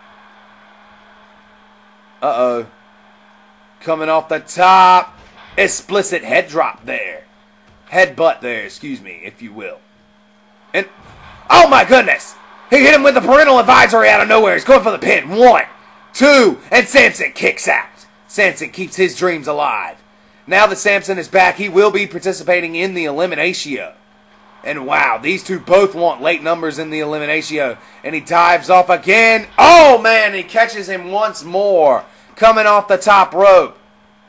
Uh-oh. Coming off the top. Explicit head drop there. Headbutt there, excuse me, if you will. And, oh my goodness! He hit him with the parental advisory out of nowhere. He's going for the pin. 1, 2, and Samson kicks out. Samson keeps his dreams alive. Now that Samson is back, he will be participating in the Eliminatio. And wow, these two both want late numbers in the Eliminatio. And he dives off again. Oh man, he catches him once more. Coming off the top rope.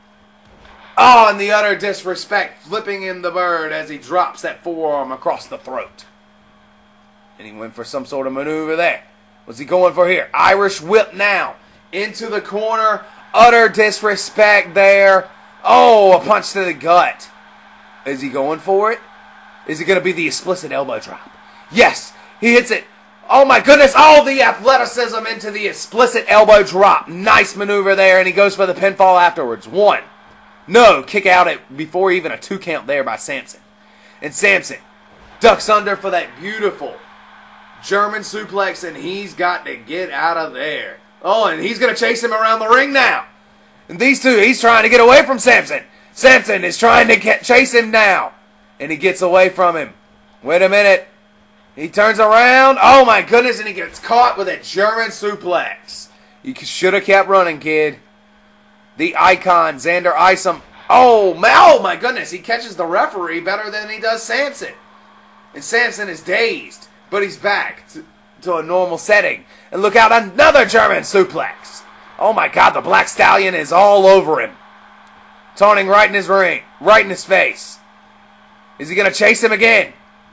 Oh, and the utter disrespect, flipping him the bird as he drops that forearm across the throat. And he went for some sort of maneuver there. What's he going for here? Irish whip now. Into the corner. Utter disrespect there. Oh, a punch to the gut. Is he going for it? Is it going to be the explicit elbow drop? Yes, he hits it. Oh my goodness. Oh, the athleticism into the explicit elbow drop. Nice maneuver there, and he goes for the pinfall afterwards. 1. No, kick out at before even a 2 count there by Samson. And Samson ducks under for that beautiful German suplex, and he's got to get out of there. Oh, and he's going to chase him around the ring now. And these two, he's trying to get away from Samson. Samson is trying to chase him now. And he gets away from him. Wait a minute. He turns around. Oh, my goodness, and he gets caught with a German suplex. You should have kept running, kid. The icon, Xander Isom. Oh, my goodness. He catches the referee better than he does Samson. And Samson is dazed. But he's back to a normal setting. And look out, another German suplex. Oh my God, the Black Stallion is all over him. Taunting right in his ring, right in his face. Is he going to chase him again?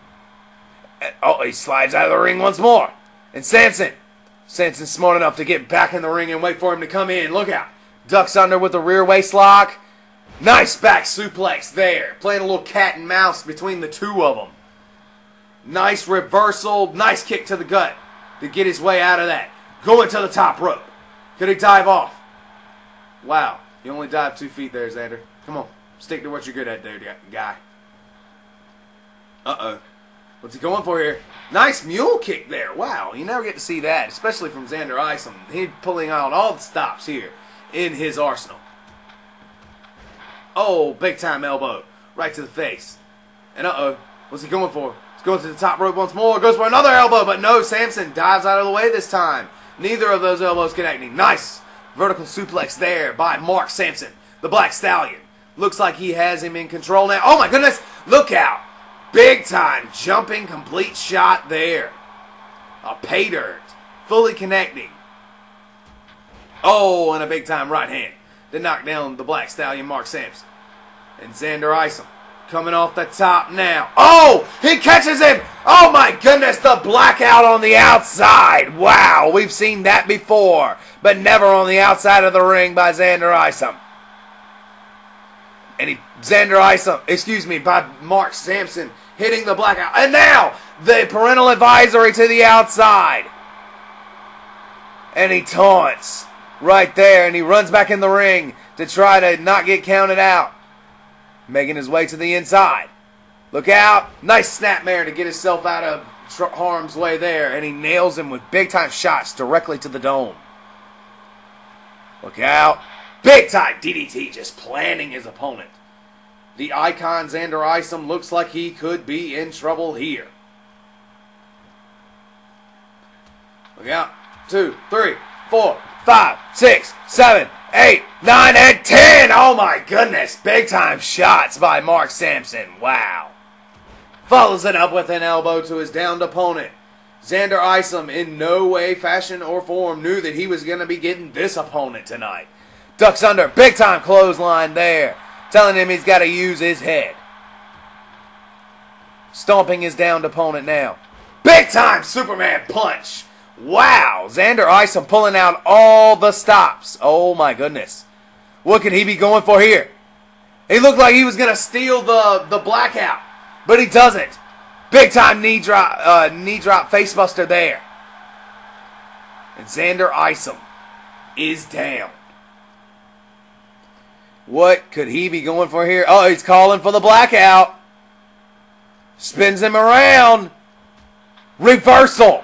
Oh, he slides out of the ring once more. And Samson's smart enough to get back in the ring and wait for him to come in. Look out. Ducks under with the rear waist lock. Nice back suplex there. Playing a little cat and mouse between the two of them. Nice reversal. Nice kick to the gut to get his way out of that. Going to the top rope. Could he dive off? Wow. You only dived 2 feet there, Xander. Come on. Stick to what you're good at there, guy. Uh-oh. What's he going for here? Nice mule kick there. Wow. You never get to see that, especially from Xander Isom. He's pulling out all the stops here in his arsenal. Oh, big time elbow. Right to the face. And uh-oh. What's he going for? He's going to the top rope once more. Goes for another elbow, but no, Samson dives out of the way this time. Neither of those elbows connecting. Nice vertical suplex there by Mark Samson, the Black Stallion. Looks like he has him in control now. Oh my goodness, look out. Big time jumping complete shot there. A pay dirt. Fully connecting. Oh, and a big time right hand to knock down the Black Stallion, Mark Samson. And Xander Isom coming off the top now. Oh, he catches him. Oh my goodness, the blackout on the outside. Wow, we've seen that before, but never on the outside of the ring by Xander Isom. And by Mark Samson hitting the blackout. And now, the parental advisory to the outside. And he taunts right there, and he runs back in the ring to try to not get counted out. Making his way to the inside. Look out. Nice snapmare to get himself out of harm's way there. And he nails him with big-time shots directly to the dome. Look out. Big-time DDT just planting his opponent. The icon Xander Isom looks like he could be in trouble here. Look out. 2, 3, 4, 5, 6, 7, 8, 9, and 10. Oh my goodness. Big time shots by Mark Sampson. Wow. Follows it up with an elbow to his downed opponent. Xander Isom in no way, fashion, or form knew that he was going to be getting this opponent tonight. Ducks under. Big time clothesline there. Telling him he's got to use his head. Stomping his downed opponent now. Big time Superman punch. Wow. Xander Isom pulling out all the stops. Oh my goodness. What could he be going for here? He looked like he was going to steal the blackout. But he doesn't. Big time knee drop facebuster there. And Xander Isom is down. What could he be going for here? Oh, he's calling for the blackout. Spins him around. Reversal.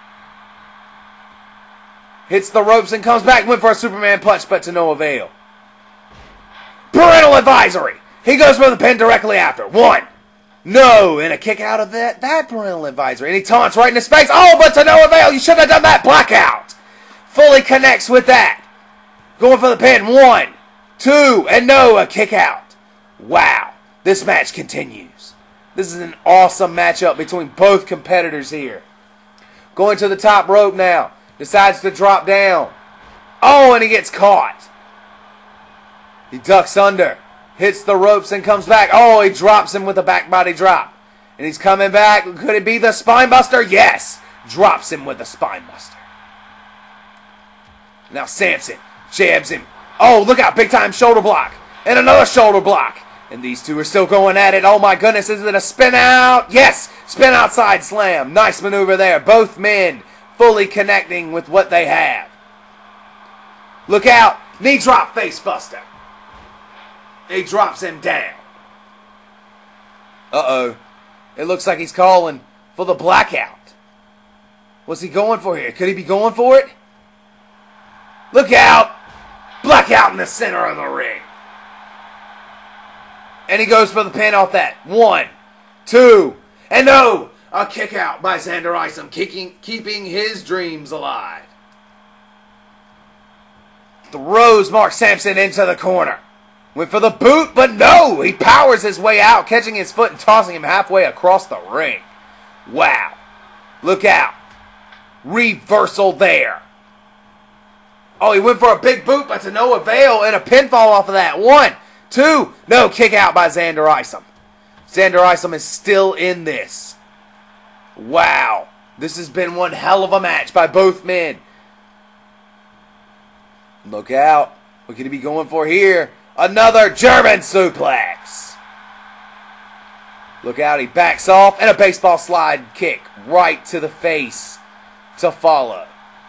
Hits the ropes and comes back. Went for a Superman punch, but to no avail. Parental advisory. He goes for the pin directly after. 1. No, and a kick out of that parental advisory. And he taunts right in his face. Oh, but to no avail. You shouldn't have done that. Blackout. Fully connects with that. Going for the pin. 1, 2, and no, a kick out. Wow. This match continues. This is an awesome matchup between both competitors here. Going to the top rope now. Decides to drop down. Oh, and he gets caught. He ducks under. Hits the ropes and comes back. Oh, he drops him with a back body drop. And he's coming back. Could it be the spine buster? Yes. Drops him with a spine buster. Now Sampson jabs him. Oh, look out. Big time shoulder block. And another shoulder block. And these two are still going at it. Oh my goodness. Is it a spin out? Yes. Spin outside slam. Nice maneuver there. Both men fully connecting with what they have. Look out. Knee drop face buster. He drops him down. Uh-oh. It looks like he's calling for the blackout. What's he going for here? Could he be going for it? Look out. Blackout in the center of the ring. And he goes for the pin off that. 1, 2, and no. A kick out by Xander Isom, keeping his dreams alive. Throws Mark Sampson into the corner. Went for the boot, but no! He powers his way out, catching his foot and tossing him halfway across the ring. Wow. Look out. Reversal there. Oh, he went for a big boot, but to no avail, and a pinfall off of that. 1, 2, no, kick out by Xander Isom. Xander Isom is still in this. Wow. This has been one hell of a match by both men. Look out. What could he be going for here? Another German suplex. Look out, he backs off, and a baseball slide kick right to the face to follow.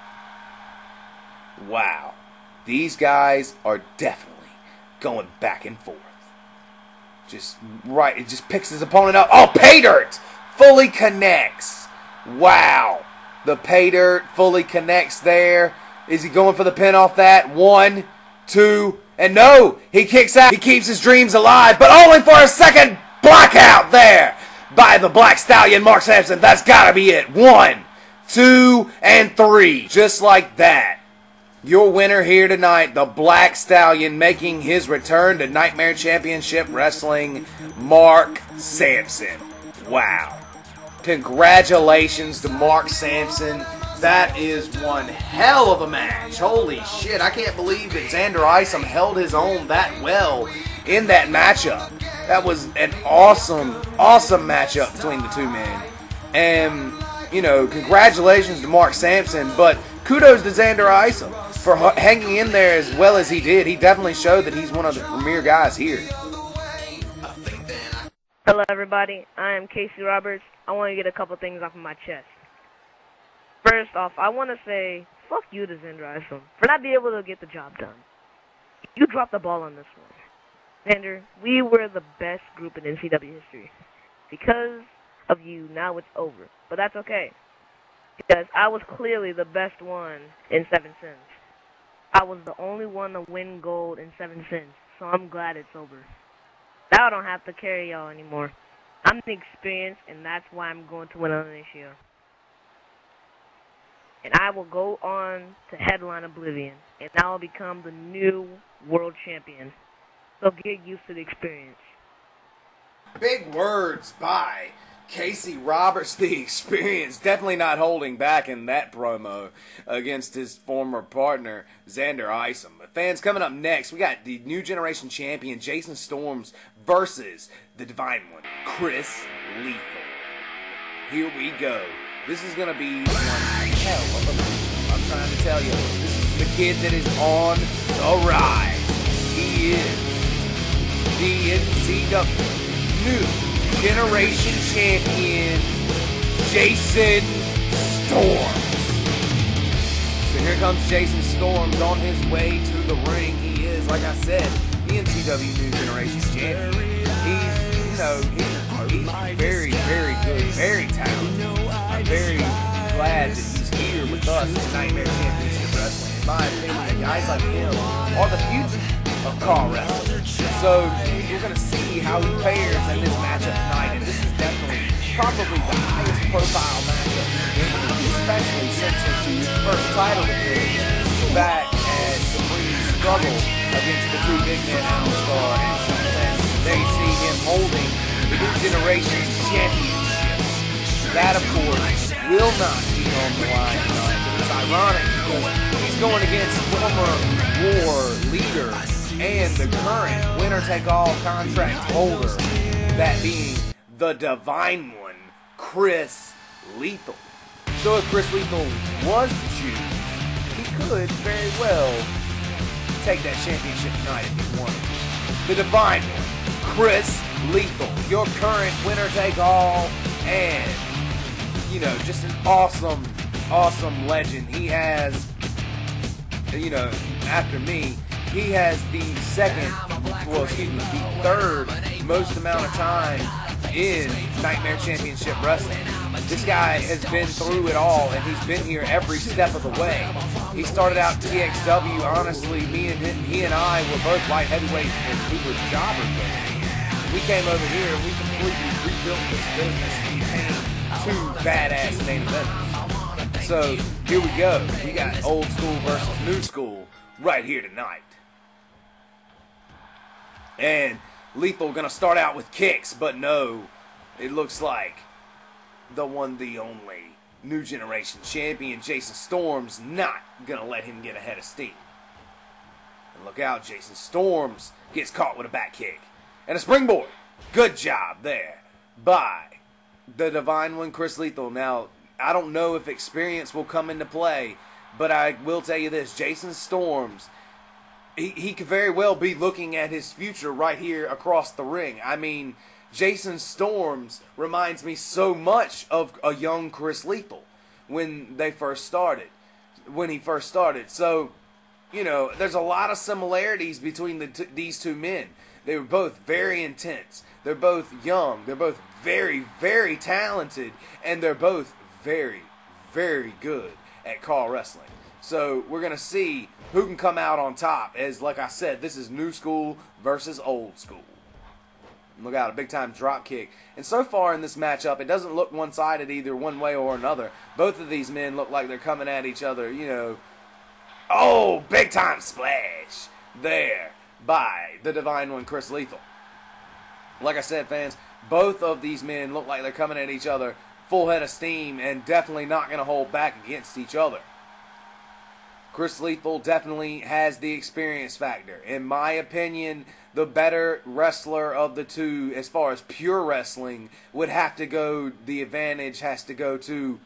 Wow. These guys are definitely going back and forth. Just right, it just picks his opponent up. Oh, pay dirt! Fully connects. Wow. The pay dirt fully connects there. Is he going for the pin off that? 1, 2, and no, he kicks out. He keeps his dreams alive, but only for a second. Blackout there by the Black Stallion, Mark Sampson. That's got to be it. 1, 2, and 3. Just like that. Your winner here tonight, the Black Stallion, making his return to Nightmare Championship Wrestling, Mark Sampson. Wow. Congratulations to Mark Sampson. That is one hell of a match. Holy shit, I can't believe that Xander Isom held his own that well in that matchup. That was an awesome, awesome matchup between the two men. And, you know, congratulations to Mark Sampson, but kudos to Xander Isom for hanging in there as well as he did. He definitely showed that he's one of the premier guys here. Hello, everybody. I am Casey Roberts. I want to get a couple things off of my chest. First off, I want to say, fuck you to Xander Isom for not being able to get the job done. You dropped the ball on this one. Xander, we were the best group in NCW history. Because of you, now it's over. But that's okay. Because I was clearly the best one in 7 cents. I was the only one to win gold in 7 cents. So I'm glad it's over. Now I don't have to carry y'all anymore. I'm the experience, and that's why I'm going to win on this year. And I will go on to headline Oblivion, and I will become the new world champion. So get used to the experience. Big words by Casey Roberts, the experience. Definitely not holding back in that promo against his former partner, Xander Isom. But fans, coming up next, we got the new generation champion, Jason Storms, versus the Divine One, Chris Lethal. Here we go. This is going to be one hell of a match. I'm trying to tell you, this is the kid that is on the rise. He is the NCAA new generation champion, Jason Storms. So here comes Jason Storms on his way to the ring. He is, like I said, the NCW new generation champion. He's very, very good, very talented. I'm very glad that he's here with us in Nightmare Championship Wrestling. In my opinion, guys like him are the future of car wrestling. So we're going to see how he fares in this matchup tonight. And this is definitely probably the highest profile matchup he's been in, especially since his first title defense back at Supreme Struggle against the two big men, Alistar and Shane. They see him holding the new generation championship. That, of course, will not be on the line tonight. But it's ironic because he's going against former War leader and the current winner-take-all contract holder, that being the Divine One, Chris Lethal. So if Chris Lethal was to choose, he could very well take that championship tonight if he wanted to. The Divine One, Chris Lethal, your current winner-take-all, and, just an awesome legend. He has, after me, he has the third most amount of time in Nightmare Championship Wrestling. This guy has been through it all, and he's been here every step of the way. He started out TXW. Honestly, he and I were both light heavyweights, and we were jobbers over here. We came over here, and we completely rebuilt this business and became two badass main eventers. So here we go. We got old school versus new school right here tonight. And Lethal gonna start out with kicks, but no, it looks like the one, the only new generation champion, Jason Storms, not gonna let him get ahead of steam. And look out, Jason Storms gets caught with a back kick and a springboard. Good job there by the Divine One, Chris Lethal. Now, I don't know if experience will come into play, but I will tell you this, Jason Storms, he could very well be looking at his future right here across the ring. I mean, Jason Storms reminds me so much of a young Chris Lethal when he first started. So, there's a lot of similarities between these two men. They were both very intense. They're both young. They're both very, very talented. And they're both very, very good at car wrestling. So we're going to see who can come out on top. As, like I said, this is new school versus old school. Look out, a big-time drop kick. And so far in this matchup, it doesn't look one-sided either one way or another. Both of these men look like they're coming at each other, Oh, big-time splash there by the Divine One, Chris Lethal. Like I said, fans, both of these men look like they're coming at each other full head of steam and definitely not going to hold back against each other. Chris Lethal definitely has the experience factor. In my opinion, the better wrestler of the two, as far as pure wrestling, would have to go, the advantage has to go to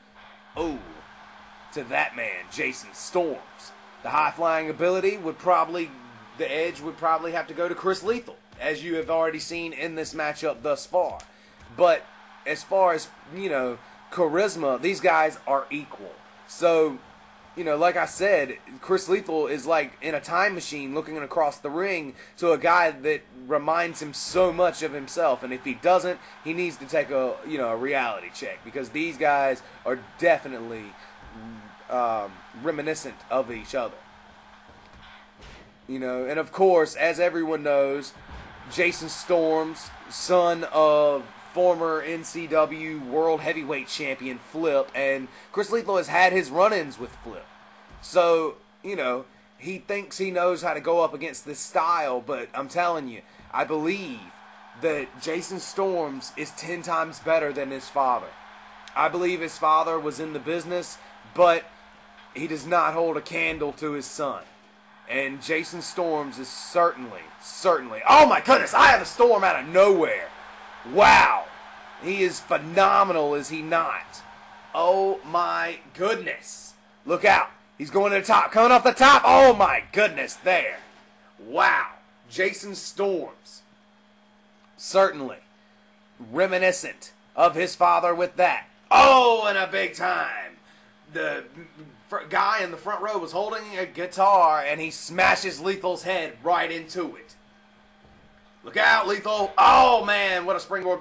that man, Jason Storms. The high-flying ability the edge would probably have to go to Chris Lethal, as you have already seen in this matchup thus far. But as far as, charisma, these guys are equal. So, like I said, Chris Lethal is like in a time machine looking across the ring to a guy that reminds him so much of himself. And if he doesn't, he needs to take a reality check, because these guys are definitely reminiscent of each other. And of course, as everyone knows, Jason Storms, son of former NCW World Heavyweight Champion Flip, and Chris Lethal has had his run-ins with Flip. So, you know, he thinks he knows how to go up against this style, but I'm telling you, I believe that Jason Storms is 10 times better than his father. I believe his father was in the business, but he does not hold a candle to his son. And Jason Storms is certainly, oh my goodness, I have a storm out of nowhere. Wow. He is phenomenal, is he not? Oh my goodness. Look out. He's going to the top, coming off the top. Oh my goodness, there. Wow. Jason Storms. Certainly reminiscent of his father with that. Oh, and a big time. The guy in the front row was holding a guitar, and he smashes Lethal's head right into it. Look out, Lethal. Oh, man, what a springboard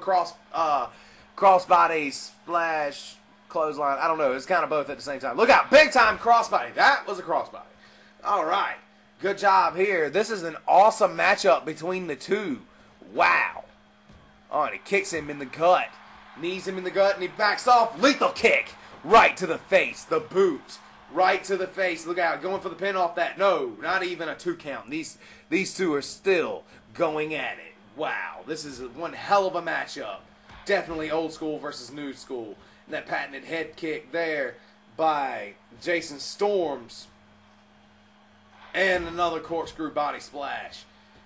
crossbody splash clothesline. I don't know. It's kind of both at the same time. Look out, big time crossbody. That was a crossbody. All right. Good job here. This is an awesome matchup between the two. Wow. Oh, and he kicks him in the gut. Knees him in the gut, and he backs off. Lethal kick. Right to the face. The boot. Right to the face. Look out. Going for the pin off that. No, not even a 2 count. These two are still going at it. Wow. This is one hell of a matchup. Definitely old school versus new school. And that patented head kick there by Jason Storms. And another corkscrew body splash.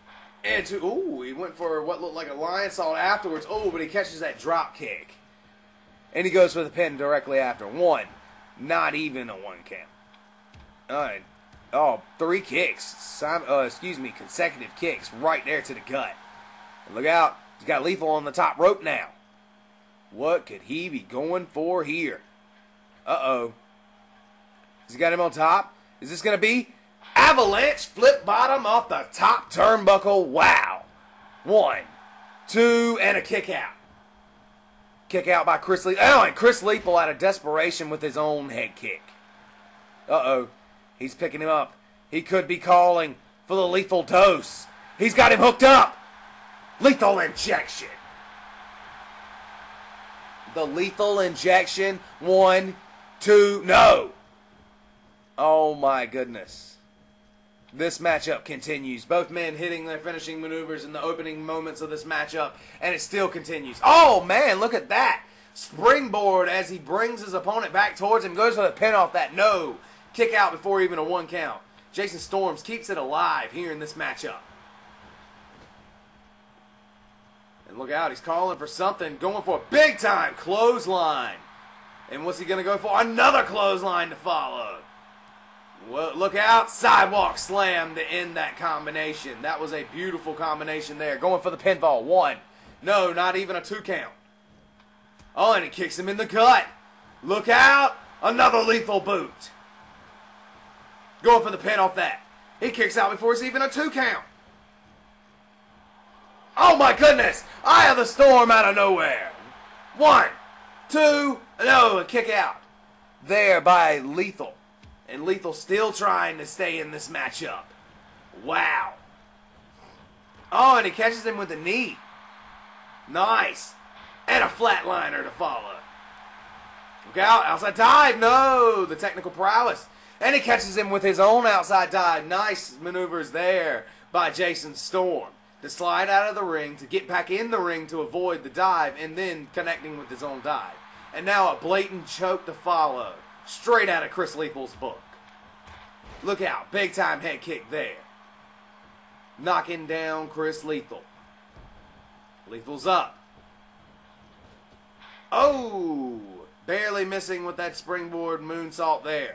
Ooh, he went for what looked like a lion salt afterwards. Oh, but he catches that drop kick. And he goes for the pin directly after. 1. Not even a 1 count. Alright. Oh, 3 kicks. Consecutive kicks right there to the gut. And look out. He's got Lethal on the top rope now. What could he be going for here? Uh-oh. Has he got him on top? Is this going to be avalanche flip bottom off the top turnbuckle? Wow. 1, 2, and a kick out. Kick out by Chris Lethal. Oh, and Chris Lethal out of desperation with his own head kick. Uh-oh. He's picking him up. He could be calling for the lethal dose. He's got him hooked up. Lethal injection. The lethal injection. 1, 2, no. Oh my goodness. This matchup continues. Both men hitting their finishing maneuvers in the opening moments of this matchup, and it still continues. Oh man, look at that. Springboard as he brings his opponent back towards him. Goes for the pin off that. No. Kick out before even a 1 count. Jason Storms keeps it alive here in this matchup. And look out, he's calling for something. Going for a big time clothesline. And what's he going to go for? Another clothesline to follow. Well, look out. Sidewalk slam to end that combination. That was a beautiful combination there. Going for the pinfall. 1. No, not even a 2 count. Oh, and he kicks him in the gut. Look out. Another lethal boot. Going for the pin off that. He kicks out before it's even a 2 count. Oh my goodness. I have the storm out of nowhere. 1, 2, no, a kick out. There by Lethal. And Lethal still trying to stay in this matchup. Wow. Oh, and he catches him with a knee. Nice. And a flatliner to follow. Look out. Outside dive. No. The technical prowess. And he catches him with his own outside dive. Nice maneuvers there by Jason Storm. To slide out of the ring, to get back in the ring to avoid the dive, and then connecting with his own dive. And now a blatant choke to follow. Straight out of Chris Lethal's book. Look out. Big time head kick there. Knocking down Chris Lethal. Lethal's up. Oh! Barely missing with that springboard moonsault there.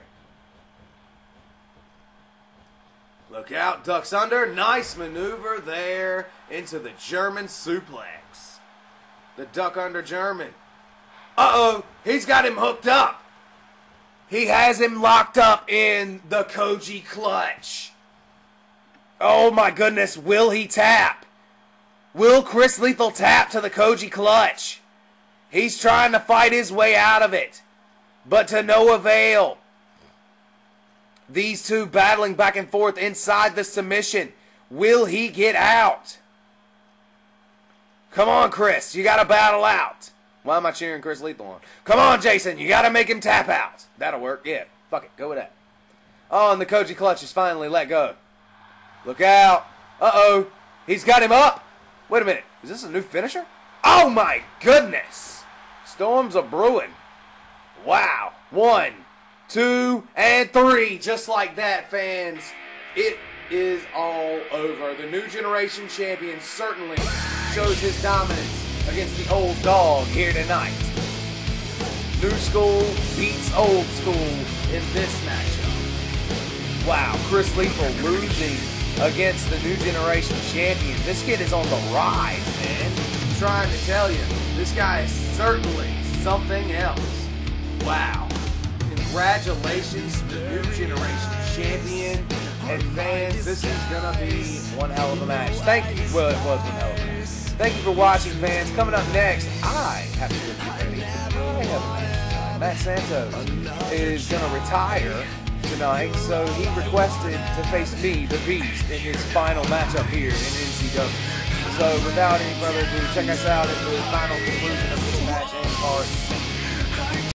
Look out. Ducks under. Nice maneuver there into the German suplex. The duck under German. Uh-oh. He's got him hooked up. He has him locked up in the Koji clutch. Oh my goodness, will he tap? Will Chris Lethal tap to the Koji clutch? He's trying to fight his way out of it, but to no avail. These two battling back and forth inside the submission. Will he get out? Come on, Chris. You got to battle out. Why am I cheering Chris Lethal on? Come on, Jason. You got to make him tap out. That'll work. Yeah. Fuck it. Go with that. Oh, and the Koji clutch is finally let go. Look out. Uh-oh. He's got him up. Wait a minute. Is this a new finisher? Oh, my goodness. Storms are brewing. Wow. 1, 2, and 3. Just like that, fans. It is all over. The new generation champion certainly shows his dominance against the old dog here tonight. New school beats old school in this matchup. Wow, Chris Lethal losing against the new generation champion. This kid is on the rise, man. I'm trying to tell you, this guy is certainly something else. Wow. Congratulations to the new generation champion. And fans, this is going to be one hell of a match. Thank you. Well, it was one hell of a match. Thank you for watching, fans. Coming up next, I have to get ready. I have a match tonight. Matt Santos is going to retire tonight, so he requested to face me, the Beast, in his final matchup here in NCW. So without any further ado, check us out in the final conclusion of this match and card.